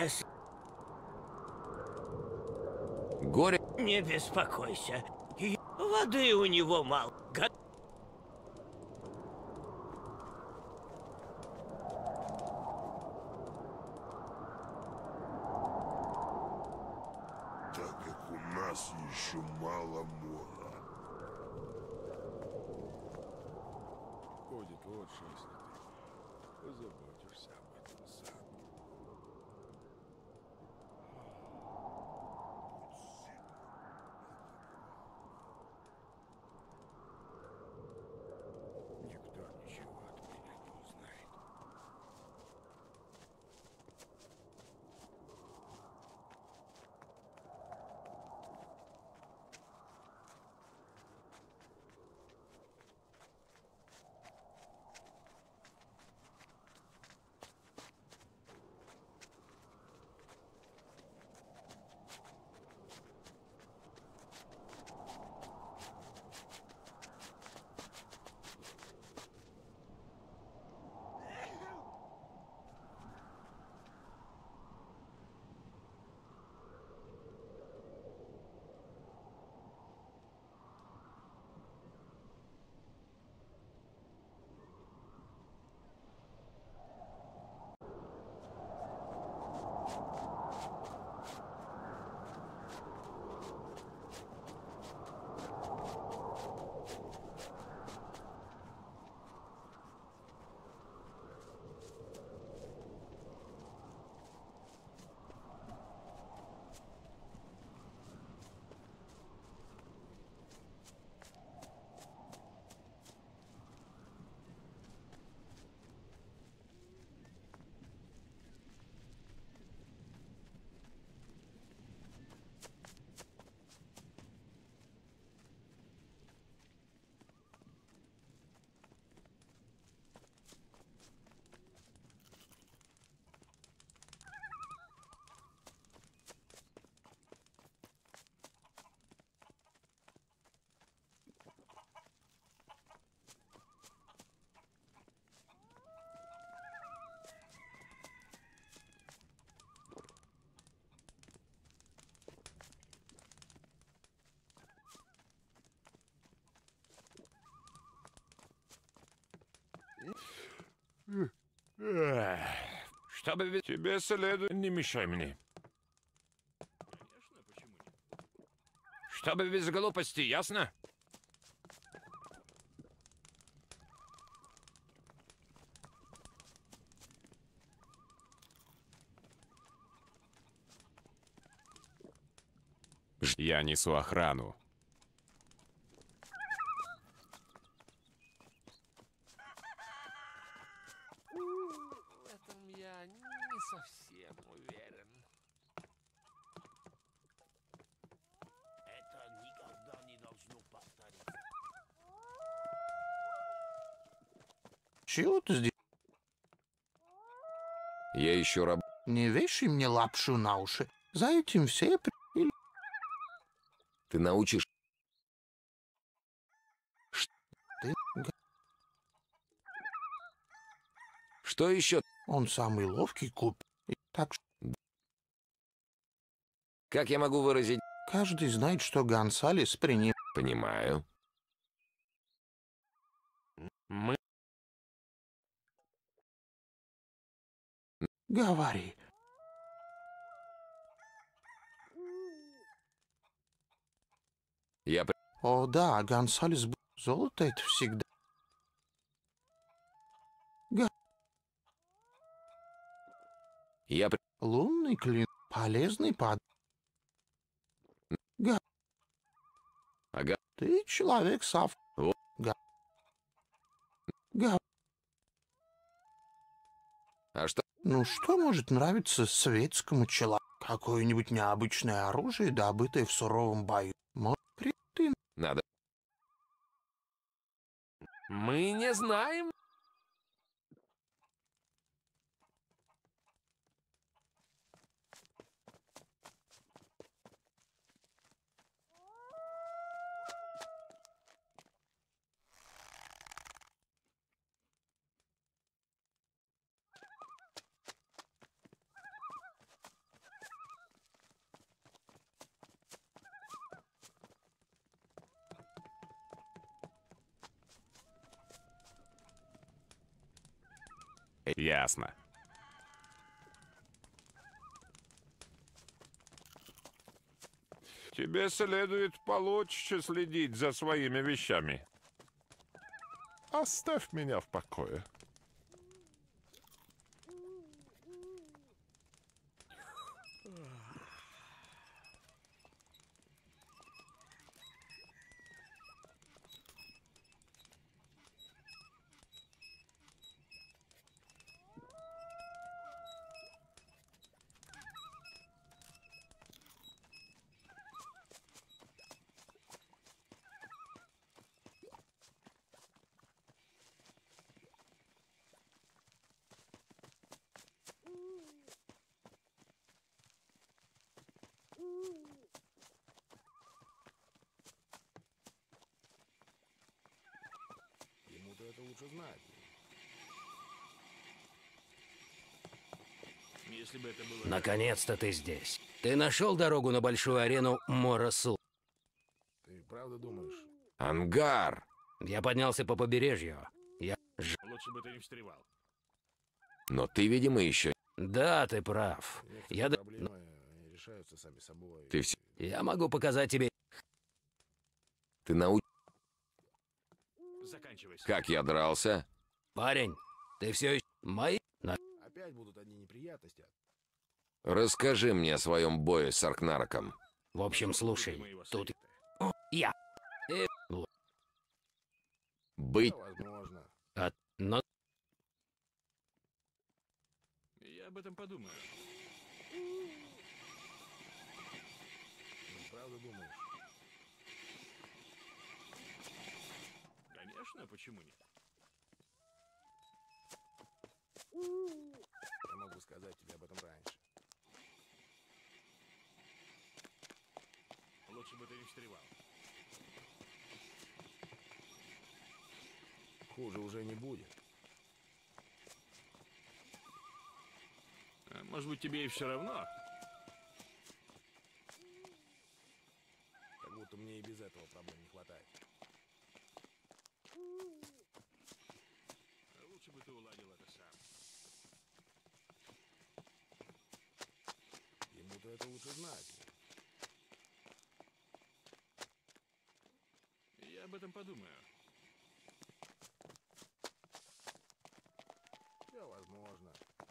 B: Горе?
J: Не беспокойся. И воды у него мало.
O: Так как у нас еще мало Мора.
E: Будет лучше, если ты позаботишься об этом сам.
F: Чтобы тебе следует... Не мешай мне. Чтобы без глупости, ясно?
P: Я несу охрану.
I: В этом я не совсем уверен.
L: Это никогда не должно повториться.
Q: Чего ты здесь?
B: Я еще раб...
Q: Не вешай мне лапшу на уши. За этим все
B: Ты научишь...
Q: Ты...
B: Что еще?
Q: Он самый ловкий куп. Так что...
B: Как я могу выразить?
Q: Каждый знает, что Гонсалес принят.
B: Понимаю.
Q: Мы... Говори.
B: Я...
Q: О, да, Гонсалес... Золото — это всегда...
B: Я...
Q: Лунный клин. Полезный под...
B: Ага.
Q: Ты человек сав...
B: О. А что?
Q: Ну что может нравиться светскому человеку? Какое-нибудь необычное оружие, добытое в суровом бою. Может, ты...
B: Надо.
I: Мы не знаем.
P: Ясно.
F: Тебе следует получше следить за своими вещами.
E: Оставь меня в покое.
N: Ему-то это лучше знать. Если бы это было...
L: Наконец-то ты здесь. Ты нашел дорогу на большую арену Морасул?
N: Ты правда думаешь?
B: Ангар!
L: Я поднялся по побережью.
G: Лучше бы ты не встревал.
B: Но ты, видимо, еще...
L: Да, ты прав.
N: Проблемы решаются сами собой.
B: Ты все...
L: Я могу показать тебе...
B: Ты науч...
G: Заканчивайся.
B: Как я дрался?
L: Парень, ты все еще... Мои...
N: Опять будут одни неприятности.
B: Расскажи мне о своем бое с Аркнароком.
L: В общем, слушай, тут... О, я...
B: Быть...
N: Возможно.
L: Но...
G: Я об этом подумаю.
N: Ты правда думаешь?
G: Конечно, почему нет?
N: Я могу сказать тебе об этом раньше.
G: Лучше бы ты не встревал.
N: Хуже уже не будет.
G: Может быть, тебе и все равно?
N: Как будто мне и без этого проблем не хватает.
G: Лучше бы ты уладил это сам.
E: лучше знать.
G: Я об этом подумаю.
E: Все возможно.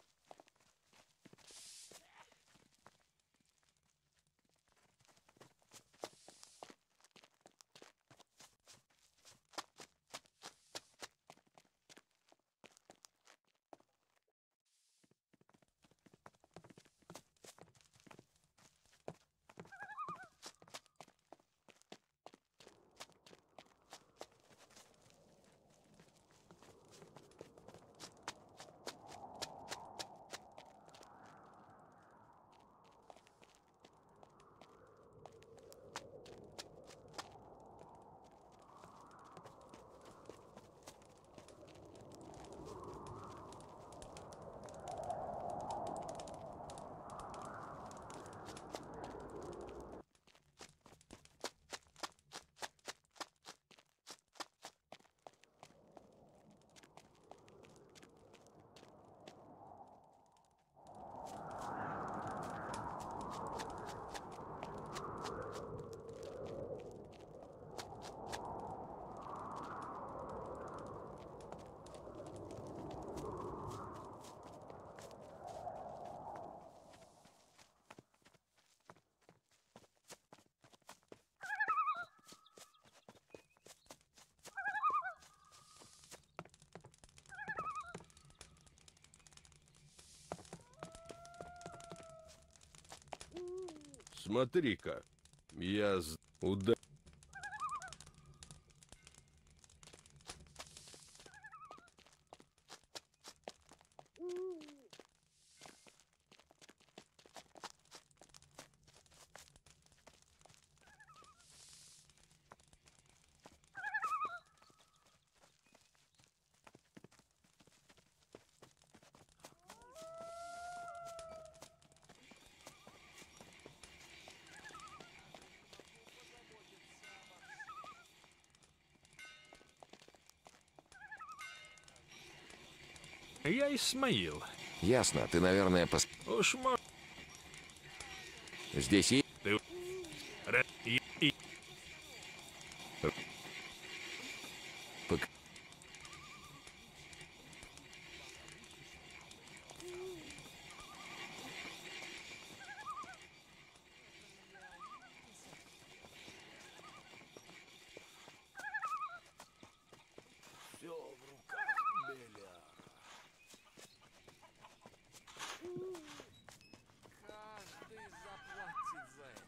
C: Смотри-ка, удар.
G: Я Исмаил.
B: Ясно, ты, наверное,
G: Уж
B: Здесь и...
G: Ты...
E: Все в руках Белиара.
M: Каждый заплатит за это.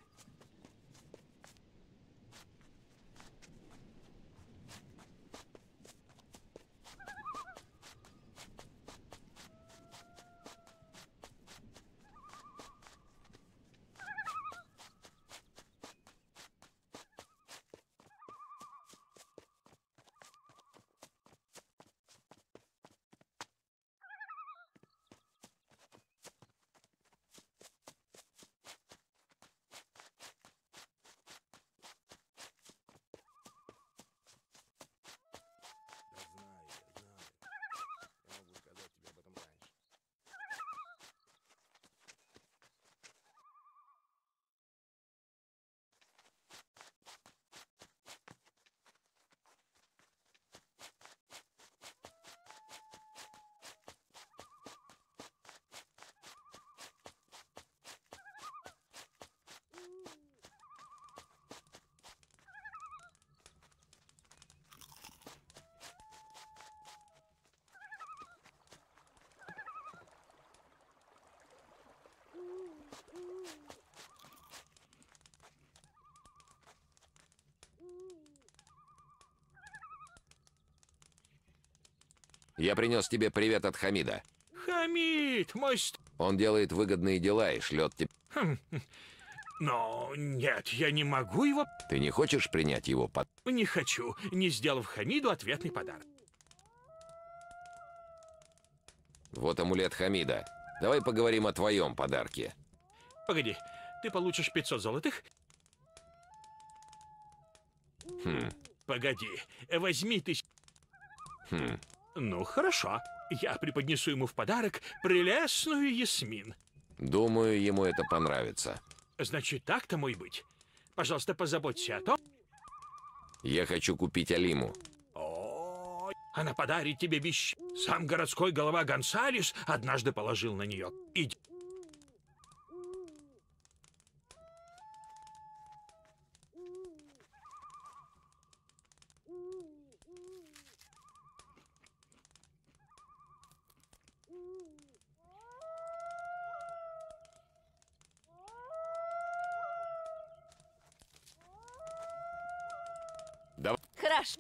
B: Я принес тебе привет от Хамида.
G: Хамид, мой...
B: Он делает выгодные дела и шлет тебе...
G: Но нет, я не могу его...
B: Ты не хочешь принять его под...
G: Не хочу, не сделав Хамиду ответный подарок.
B: Вот амулет Хамида. Давай поговорим о твоем подарке.
G: Погоди, ты получишь 500 золотых? Погоди, возьми ты... Ну, хорошо. Я преподнесу ему в подарок прелестную Ясмин.
B: Думаю, ему это понравится.
G: Значит, так тому и быть. Пожалуйста, позаботься о том.
B: Я хочу купить Алиму.
G: Ой, она подарит тебе вещи. Сам городской голова Гонсалес однажды положил на нее. Иди.
B: Давай.
H: Хорошо.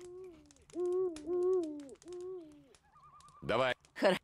B: Давай.
H: Хорошо.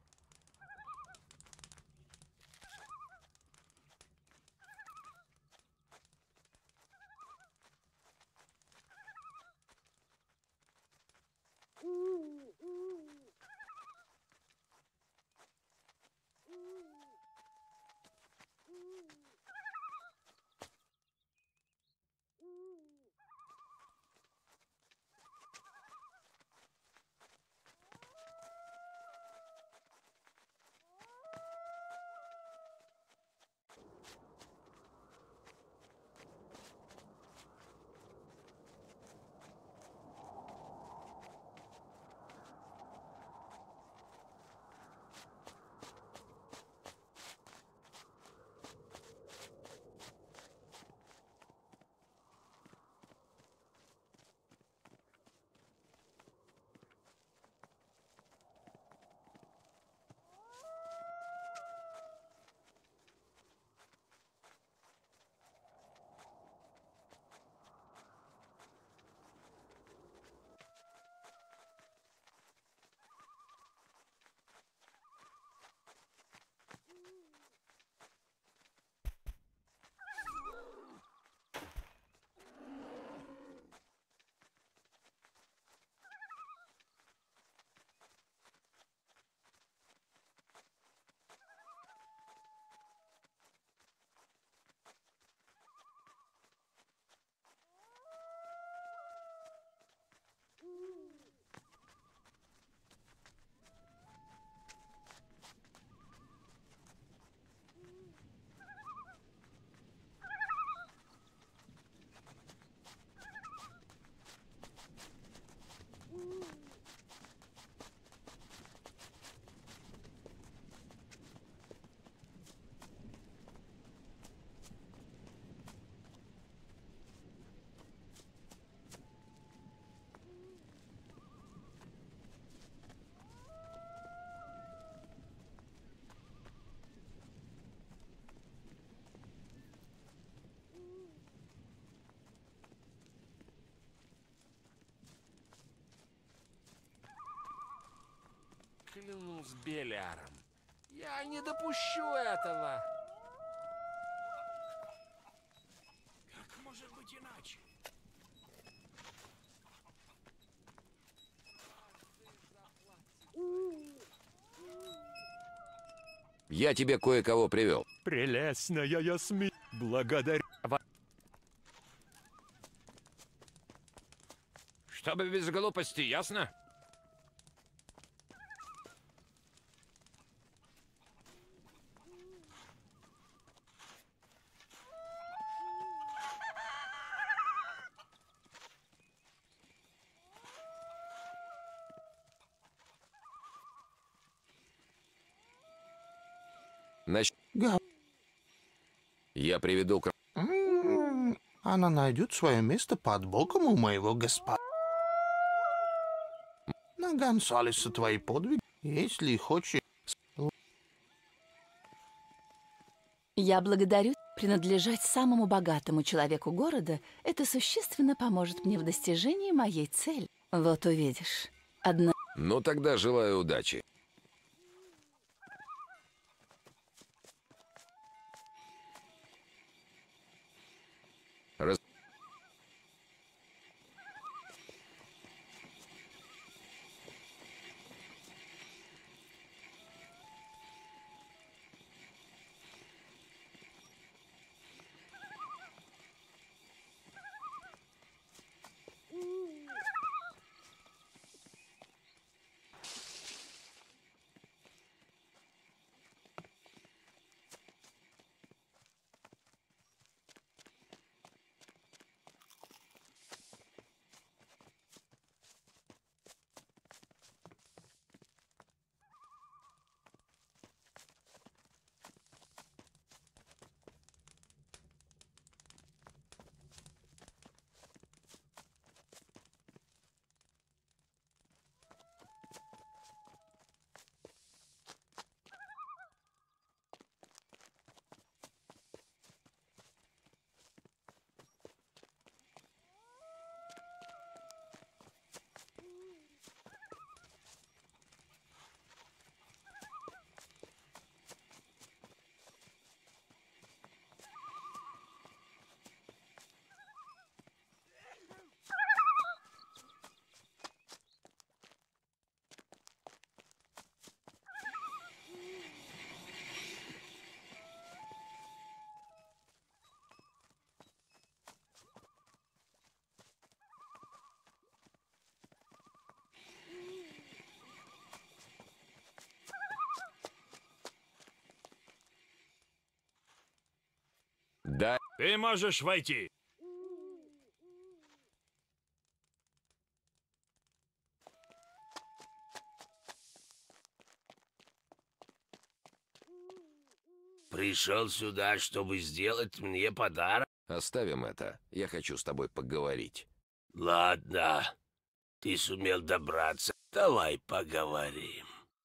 M: Клянусь Беляром, я не допущу этого.
G: Как может быть иначе?
B: Я тебе кое-кого привел.
M: Прелестная Ясмин, благодарю вас.
F: Чтобы без глупости, ясно?
B: Я приведу к...
Q: Она найдет свое место под боком у моего господина. На Гонсалеса твои подвиги, если хочешь.
H: Я благодарю. Принадлежать самому богатому человеку города — это существенно поможет мне в достижении моей цели. Вот увидишь.
B: Ну тогда желаю удачи.
G: Ты можешь войти.
R: Пришел сюда, чтобы сделать мне подарок?
B: Оставим это. Я хочу с тобой поговорить.
R: Ладно, ты сумел добраться. Давай поговорим.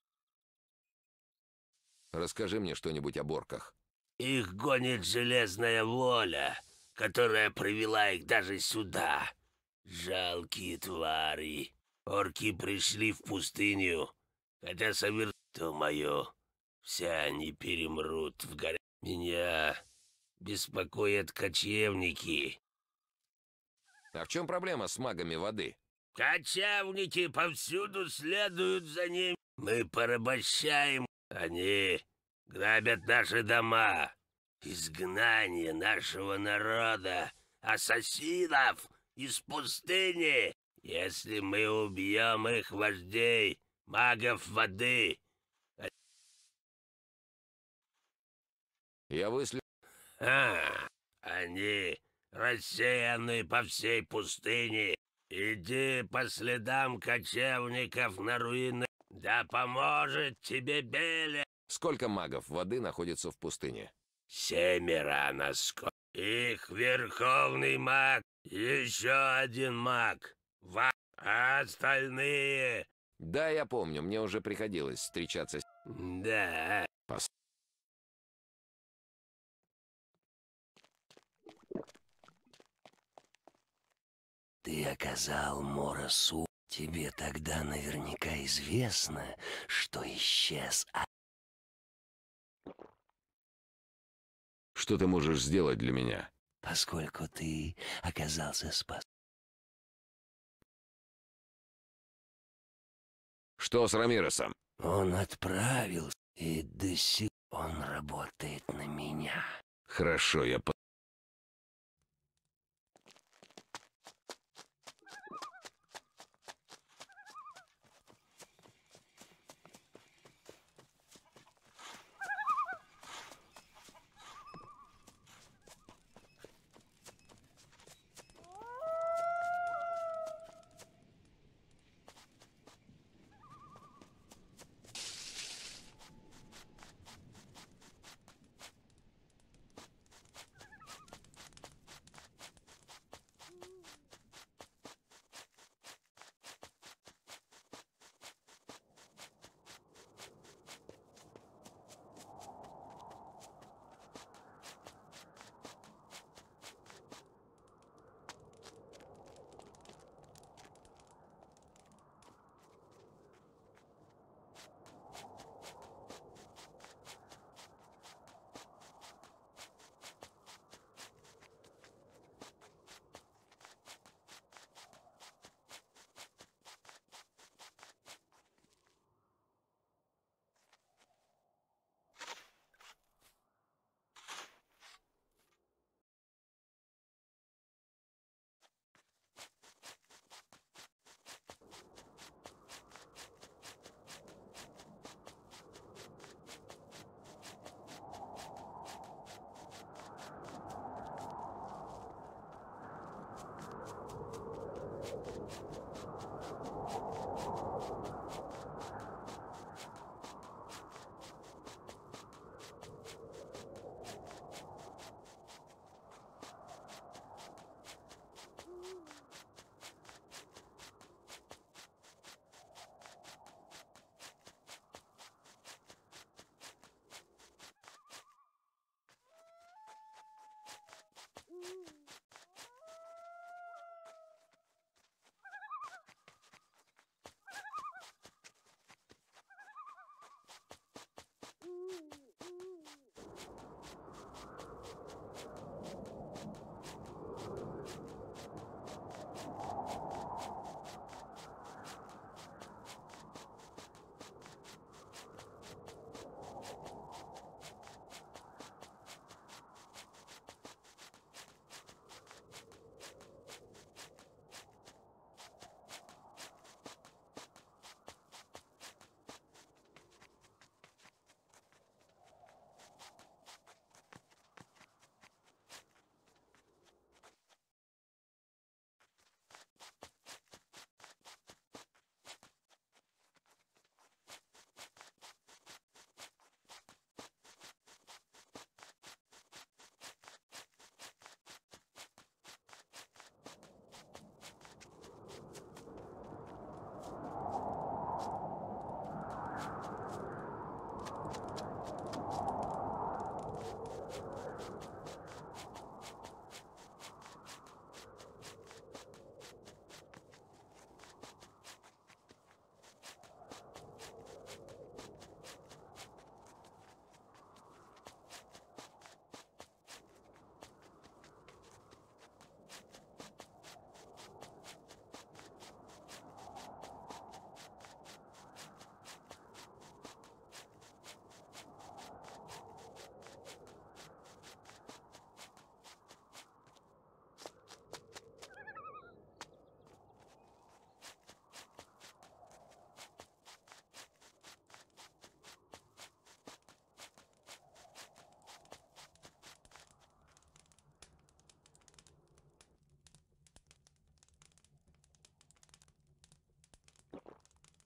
B: Расскажи мне что-нибудь об орках.
R: Их гонит железная воля, которая привела их даже сюда. Жалкие твари. Орки пришли в пустыню, хотя думаю, все они перемрут в горе. Меня беспокоят кочевники.
B: А в чем проблема с магами воды?
R: Кочевники повсюду следуют за ним. Мы порабощаем. Они грабят наши дома. Изгнание нашего народа. Ассасинов из пустыни. Если мы убьем их вождей, магов воды...
B: Я выслежу.
R: Они рассеяны по всей пустыне. Иди по следам кочевников на руины. Да поможет тебе Беля.
B: Сколько магов воды находится в пустыне?
R: 7 насколько. Их верховный маг. Еще один маг. А остальные...
B: Да, я помню. Мне уже приходилось встречаться с...
R: Да.
S: Ты оказал Моросу. Тебе тогда наверняка известно, что исчез.
B: Что ты можешь сделать для меня?
S: Поскольку ты оказался
B: Что с Рамиросом?
S: Он отправился, и до сих пор он работает на меня.
B: Хорошо, я...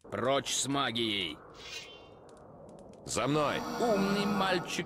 L: Прочь с магией.
B: За мной!
K: Умный мальчик.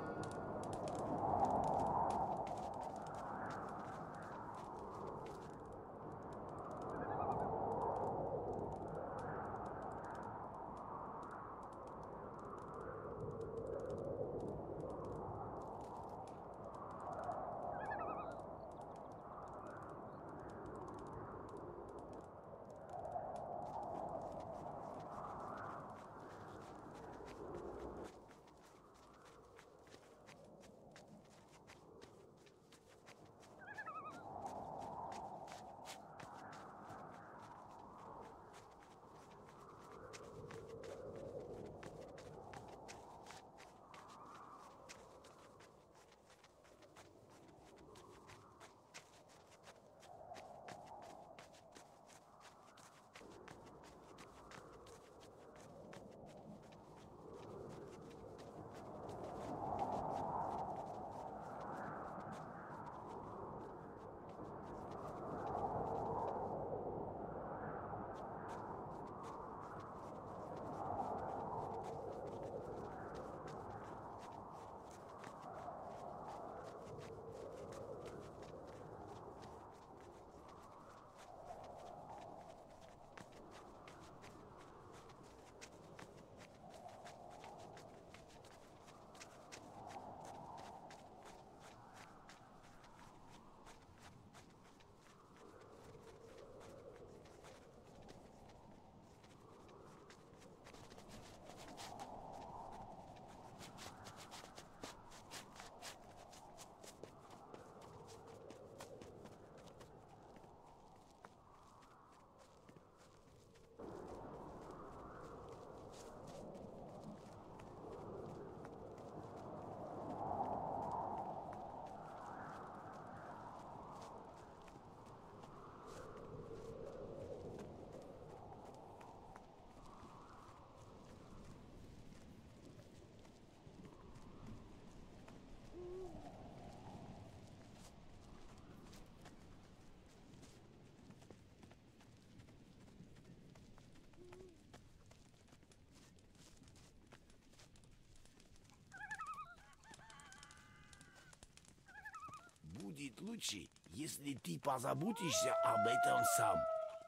R: Будет лучше, если ты позаботишься об этом сам.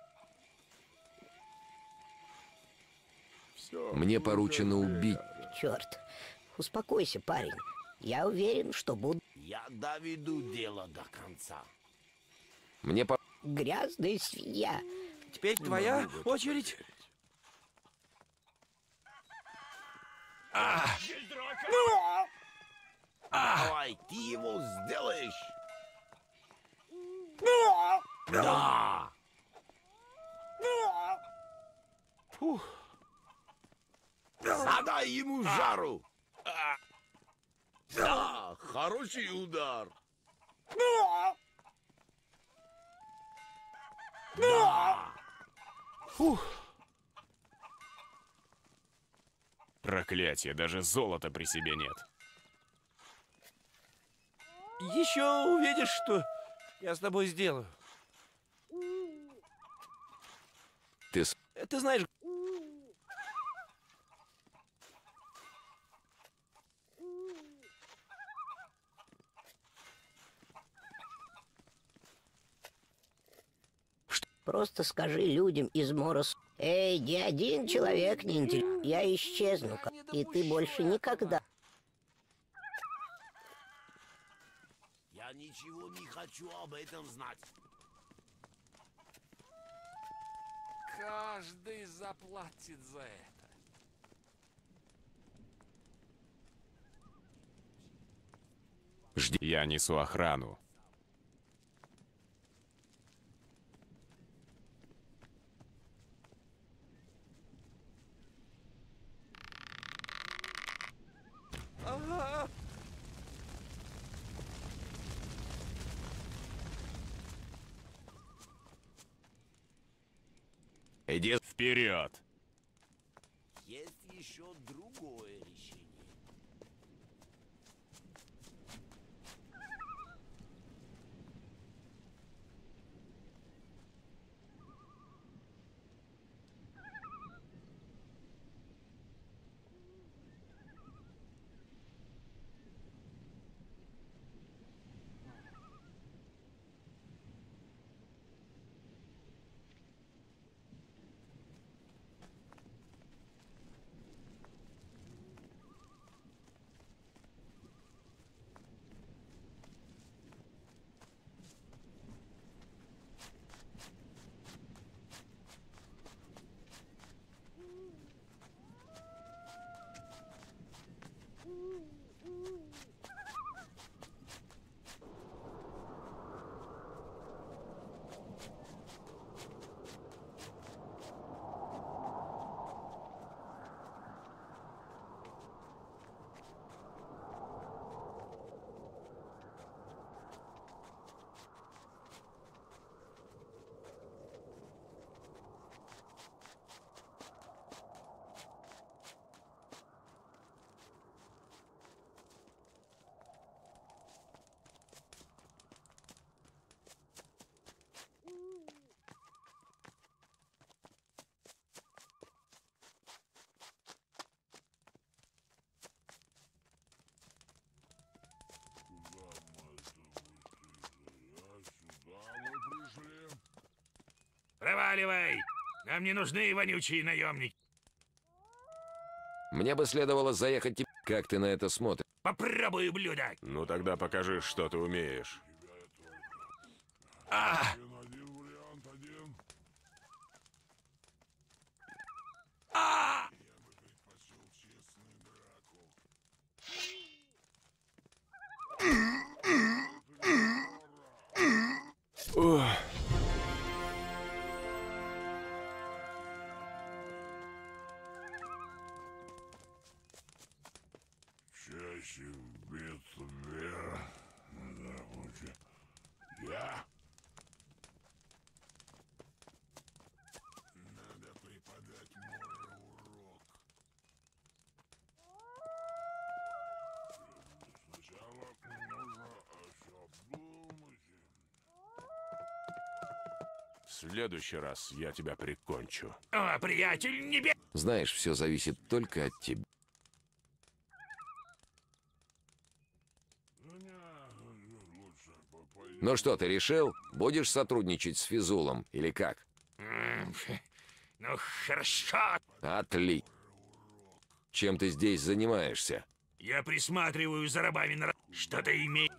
B: Мне поручено убить.
A: Черт, успокойся, парень. Я уверен, что буду...
R: Я доведу дело до конца.
B: Мне по...
A: Грязная свинья.
T: Теперь твоя очередь.
R: Давай, ты его сделаешь. Да.
T: Фух.
R: Задай ему жару. Да, хороший удар. Да.
T: Фух.
P: Проклятие, даже золота при себе нет.
T: Еще увидишь, что я с тобой сделаю. Ты знаешь...
A: Просто скажи людям из Морос... Эй, ни один человек не интересен. Я исчезну, и ты больше никогда...
R: Я ничего не хочу об этом знать.
M: Каждый заплатит за это.
P: Жди. Я несу охрану.
T: Ага.
B: Иди
P: вперед.
R: Есть еще другое решение.
G: Проваливай! Нам не нужны вонючие наемники.
B: Мне бы следовало заехать тебе. Как ты на это смотришь?
G: Попробуй, ублюдок!
M: Ну тогда покажи, что ты умеешь.
G: А! А!
B: Ох.
E: Чаще в битве. Да, лучше. Я. Надо преподать Море урок. Сначала нужно обдумать.
M: В следующий раз я тебя прикончу.
G: О, приятель, не бей!
B: Знаешь, все зависит только от тебя. Ну что, ты решил? Будешь сотрудничать с Физулом или как?
G: Ну, хорошо.
B: Отлично. Чем ты здесь занимаешься?
G: Я присматриваю за рабами на... Что-то имеет...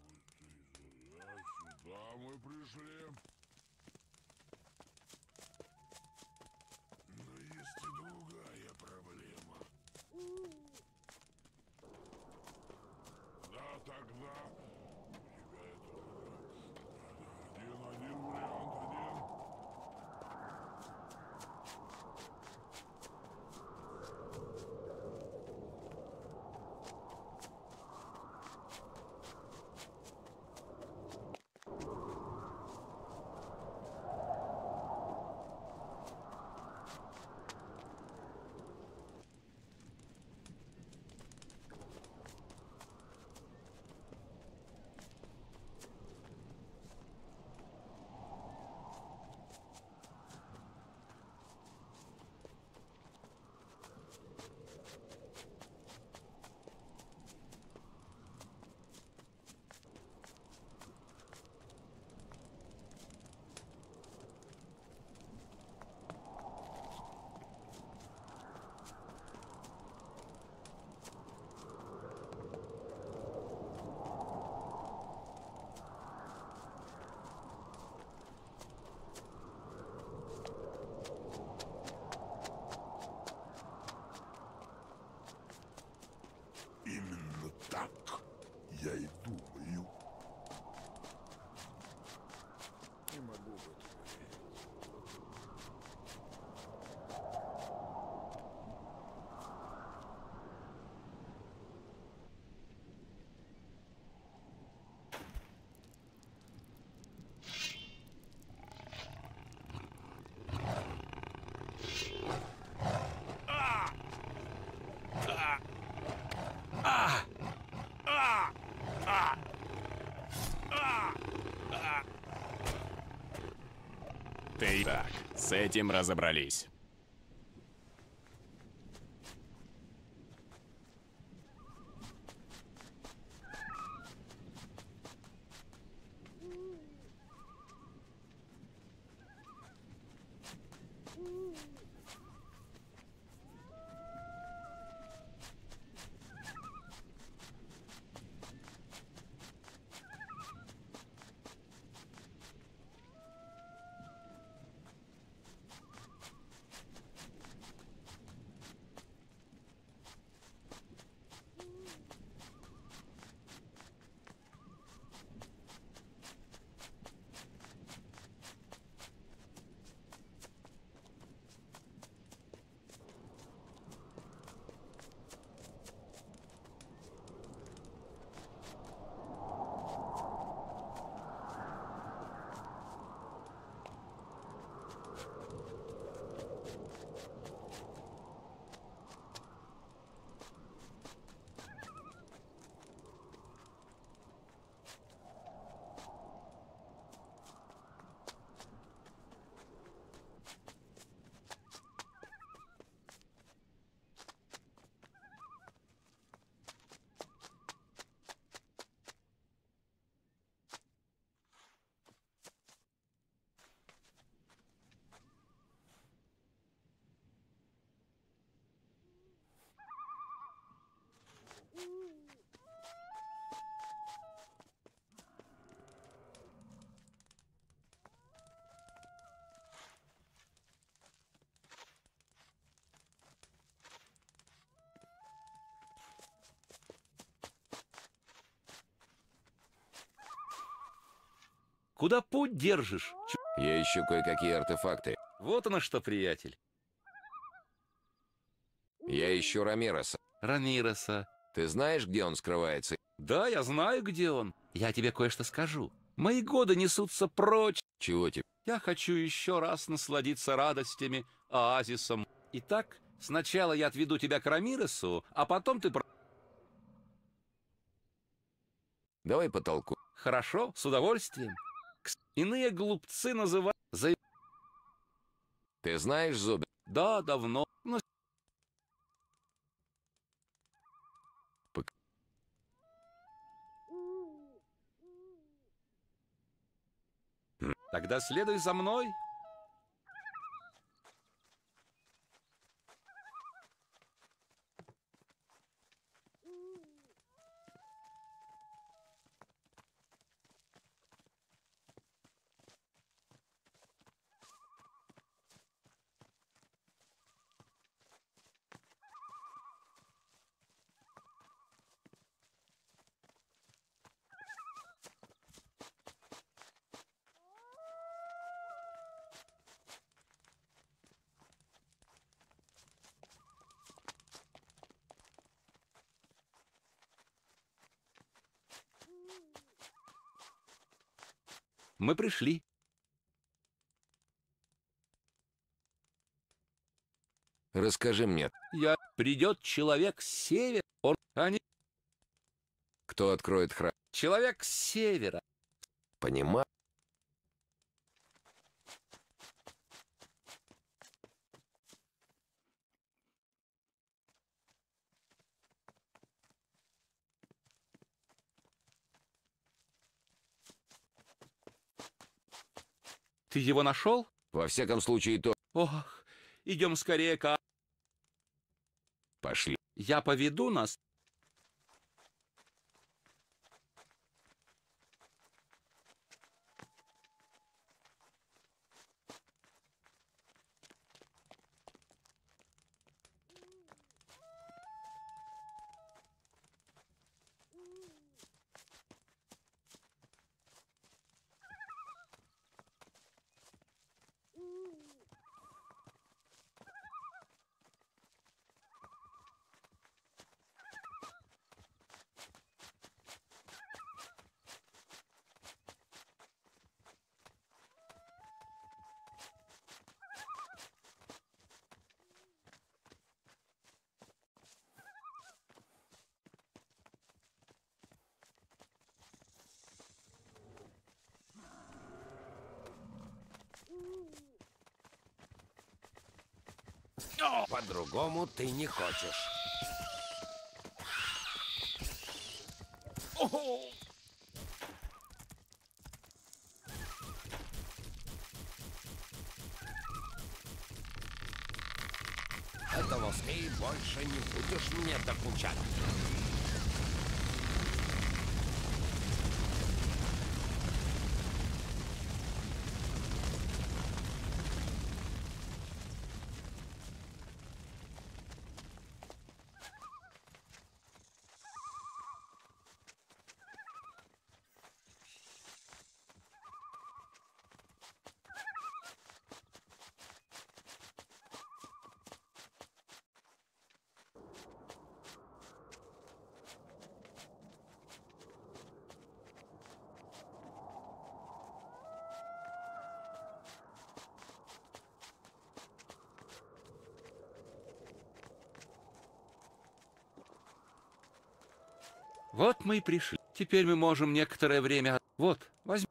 E: Сюда мы пришли. Но есть и другая проблема. Да, тогда... Один вариант, один. Именно так я и думаю. Не могу в это поверить.
P: Ты так, с этим разобрались.
N: Куда путь держишь?
B: Я ищу кое-какие артефакты.
N: Вот оно что, приятель.
B: Я ищу Рамироса.
N: Рамироса.
B: Ты знаешь, где он скрывается?
N: Да, я знаю, где он. Я тебе кое-что скажу. Мои годы несутся прочь.
B: Чего тебе?
N: Я хочу еще раз насладиться радостями, оазисом. Итак, сначала я отведу тебя к Рамиросу, а потом ты...
B: Давай потолку.
N: Хорошо, с удовольствием. Иные глупцы называют...
B: Ты знаешь Зубин?
N: Да, давно. Но... Тогда следуй за мной. Мы пришли.
B: Расскажи мне.
N: Придет человек с севера. Он... Они...
B: Кто откроет храм?
N: Человек с севера.
B: Понимаю.
N: Ты его нашел?
B: Во всяком случае, то...
N: Ох, идем скорее к...
B: Пошли.
N: Я поведу нас.
T: По-другому ты не хочешь. Этого ты больше не будешь мне докучать.
N: Вот мы и пришли. Теперь мы можем некоторое время... Вот, возьми.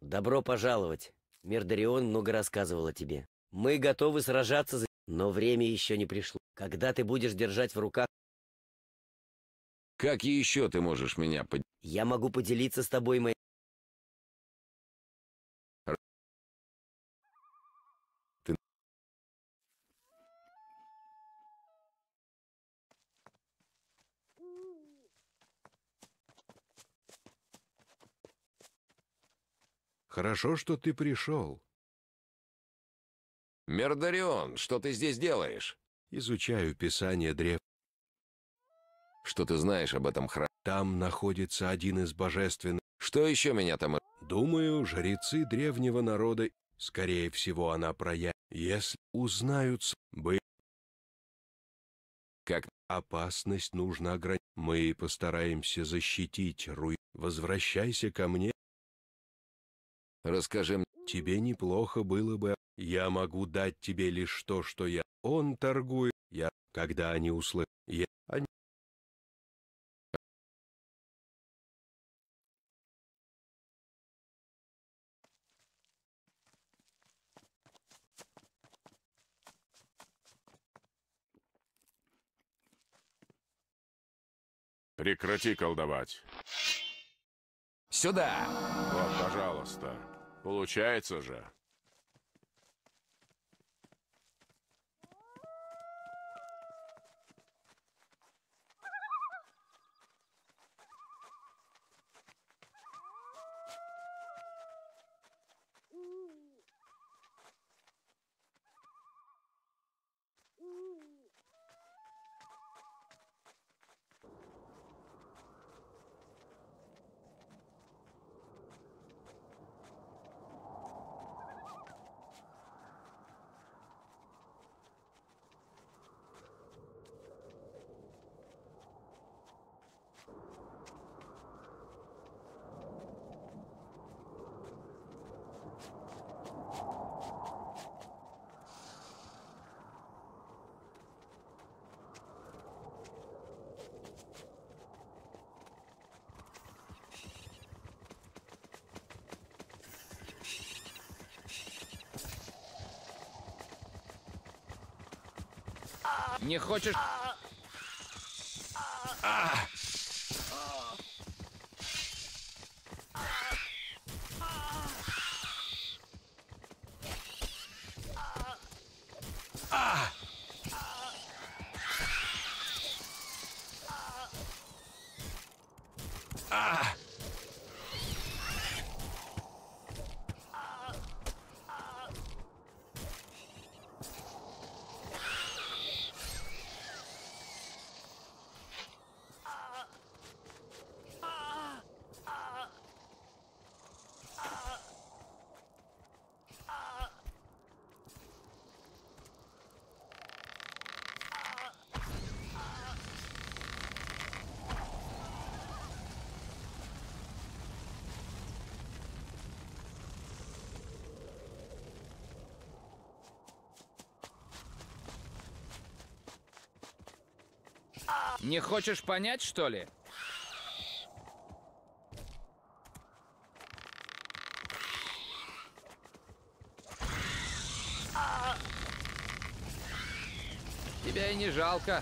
U: Добро пожаловать. Мирдарион много рассказывал о тебе. Мы готовы сражаться за... Но время еще не пришло. Когда ты будешь держать в руках...
B: Как еще ты можешь меня под...
U: Я могу поделиться с тобой моей...
B: Ты...
C: Хорошо, что ты пришел.
B: Мирдарион, что ты здесь делаешь?
C: Изучаю писание древ.
B: Что ты знаешь об этом храме?
C: Там находится один из божественных.
B: Что еще меня там...
C: Думаю, жрецы древнего народа, скорее всего, она проявит. Если узнают бы...
B: Как?
C: Опасность нужно ограничить. Мы постараемся защитить Руи. Возвращайся ко мне.
B: Расскажи мне.
C: Тебе неплохо было бы. Я могу дать тебе лишь то, что я. Он торгует. Я. Когда они услышат. Они...
M: Прекрати колдовать.
B: Сюда!
M: Вот, пожалуйста. Получается же.
F: Не хочешь... Не хочешь понять, что ли? Тебя и не жалко.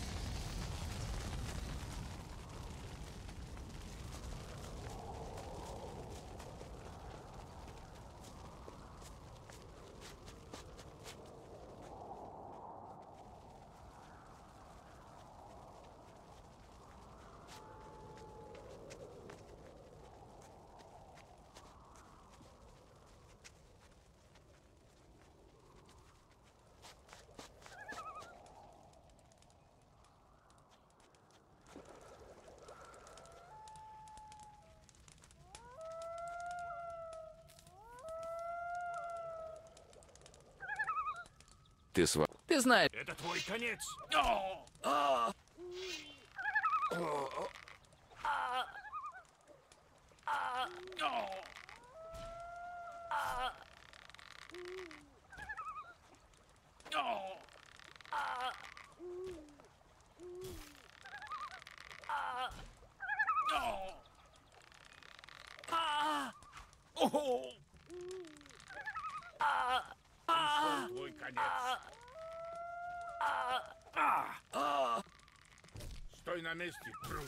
B: Ты
F: знаешь.
G: Это твой конец.
R: Пришел твой конец. Стой на месте, трус.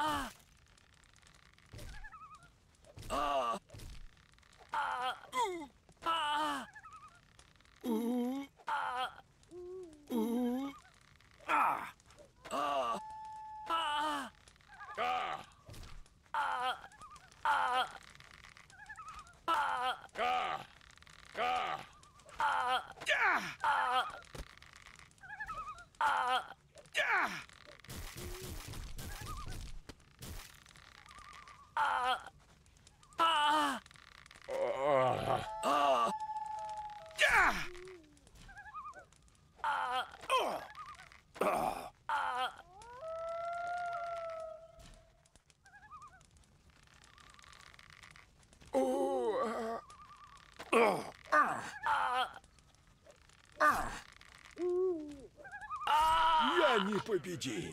E: Я непобедим.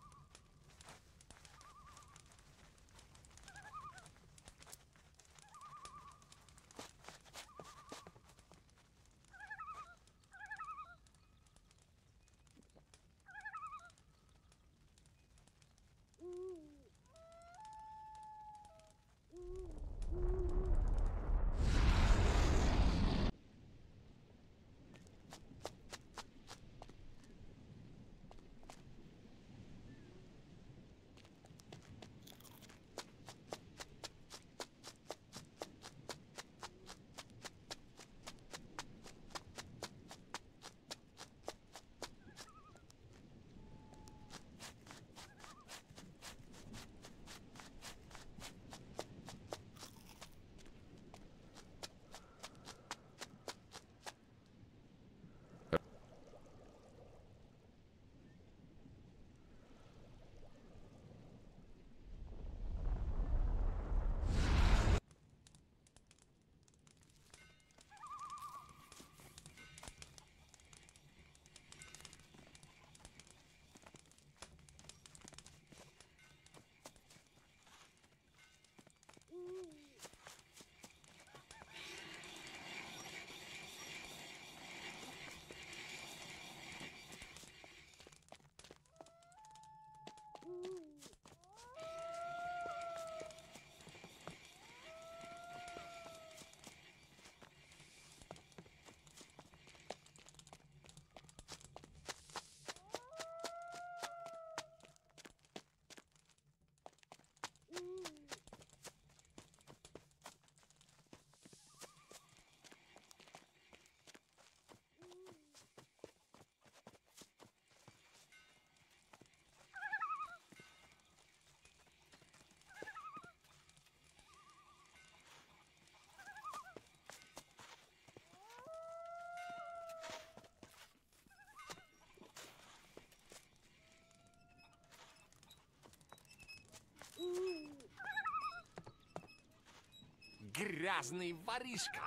T: Грязный воришка.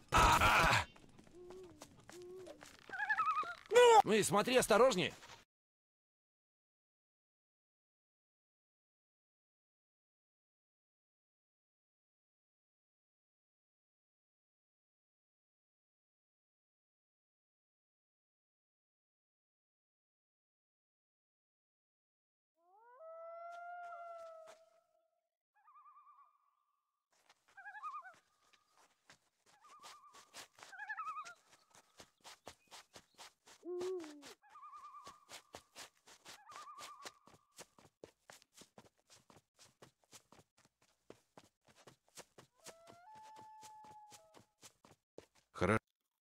F: Ну и смотри осторожнее.
C: Хорошо.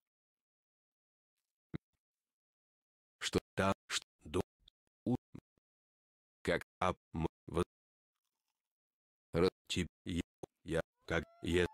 C: Что там, что до у как в тебе я как е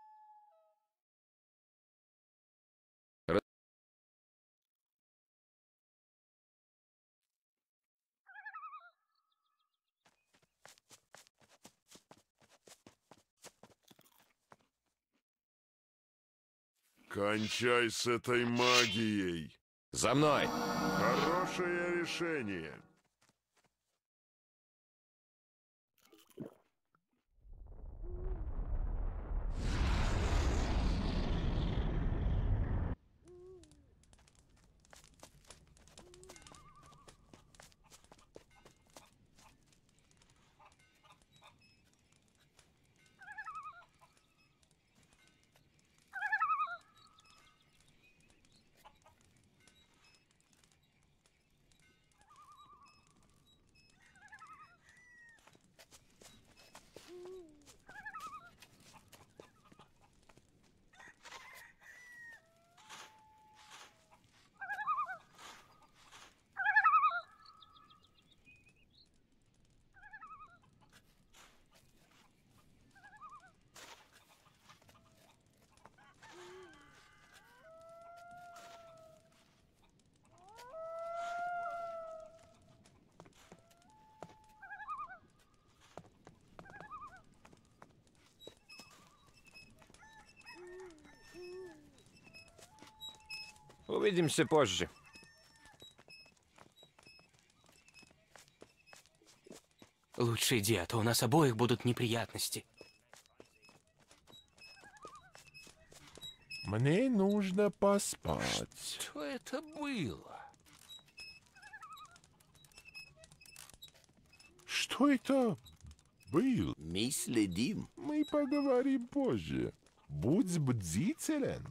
E: Кончай с этой магией.
F: За мной.
E: Хорошее решение.
F: Увидимся позже.
D: Лучше иди, а то у нас обоих будут неприятности.
E: Мне нужно поспать.
M: Что это было?
E: Что это было?
T: Мы следим.
E: Мы поговорим позже. Будь бдителен.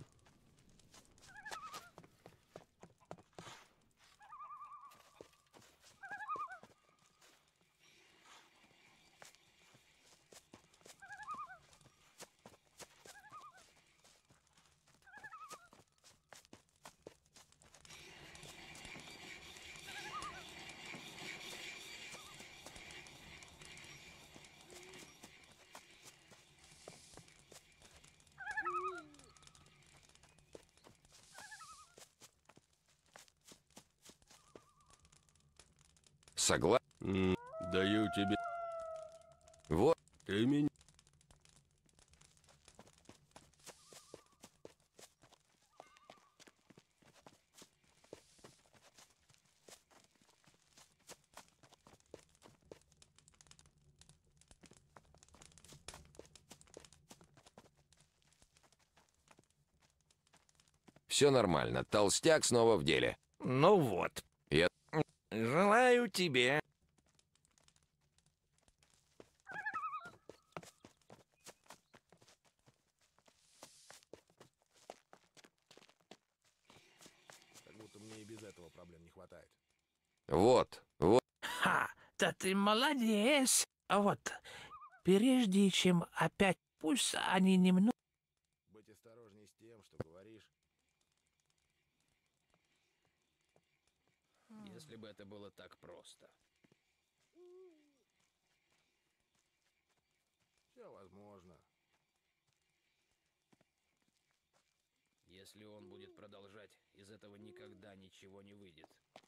B: Согласен.
S: Даю тебе.
B: Вот.
S: Ты меня.
B: Все нормально. Толстяк снова в деле.
F: Ну вот.
B: Я...
F: Желаю тебе...
E: Как будто мне и без этого проблем не хватает.
B: Вот.
K: Ха, да ты молодец. А вот, прежде чем опять, пусть они немного...
E: Быть осторожней с тем, что говоришь.
L: Если бы это было так просто.
E: Все возможно.
L: Если он будет продолжать, из этого никогда ничего не выйдет.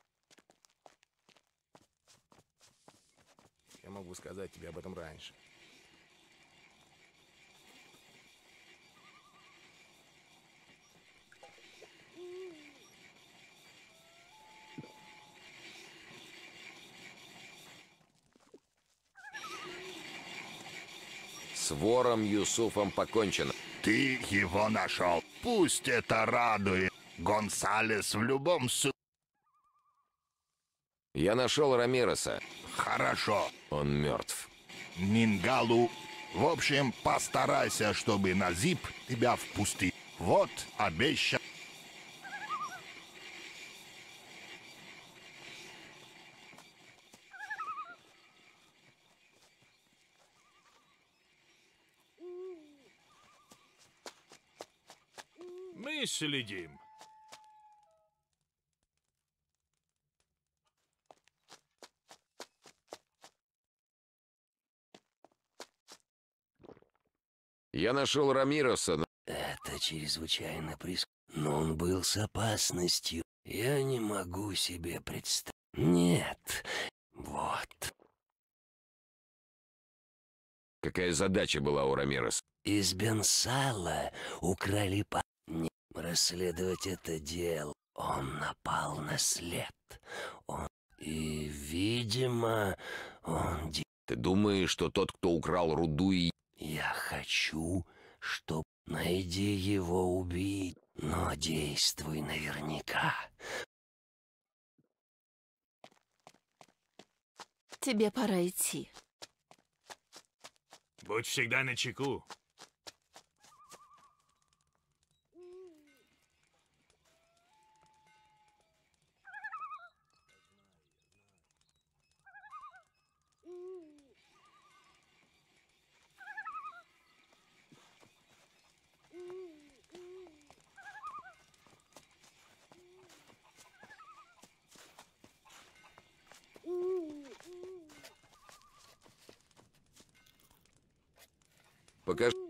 E: Я мог бы сказать тебе об этом раньше.
B: С вором Юсуфом покончено.
O: Ты его нашел. Пусть это радует. Гонсалес в любом случае.
B: Я нашел Рамиреса.
O: Хорошо.
B: Он мертв.
O: Нингалу. В общем, постарайся, чтобы Назип тебя впустил. Вот обещал.
G: Мы следим.
B: Я нашел Рамиреса.
S: Это чрезвычайно но он был с опасностью. Я не могу себе представить. Нет. Вот.
B: Какая задача была у Рамиреса?
S: Из Бенсала украли расследовать это дело. Он напал на след. И, видимо, он...
B: Ты думаешь, что тот, кто украл руду и...
S: Я хочу, чтоб найди его убить, но действуй наверняка.
H: Тебе пора идти.
G: Будь всегда начеку.
B: Покажи.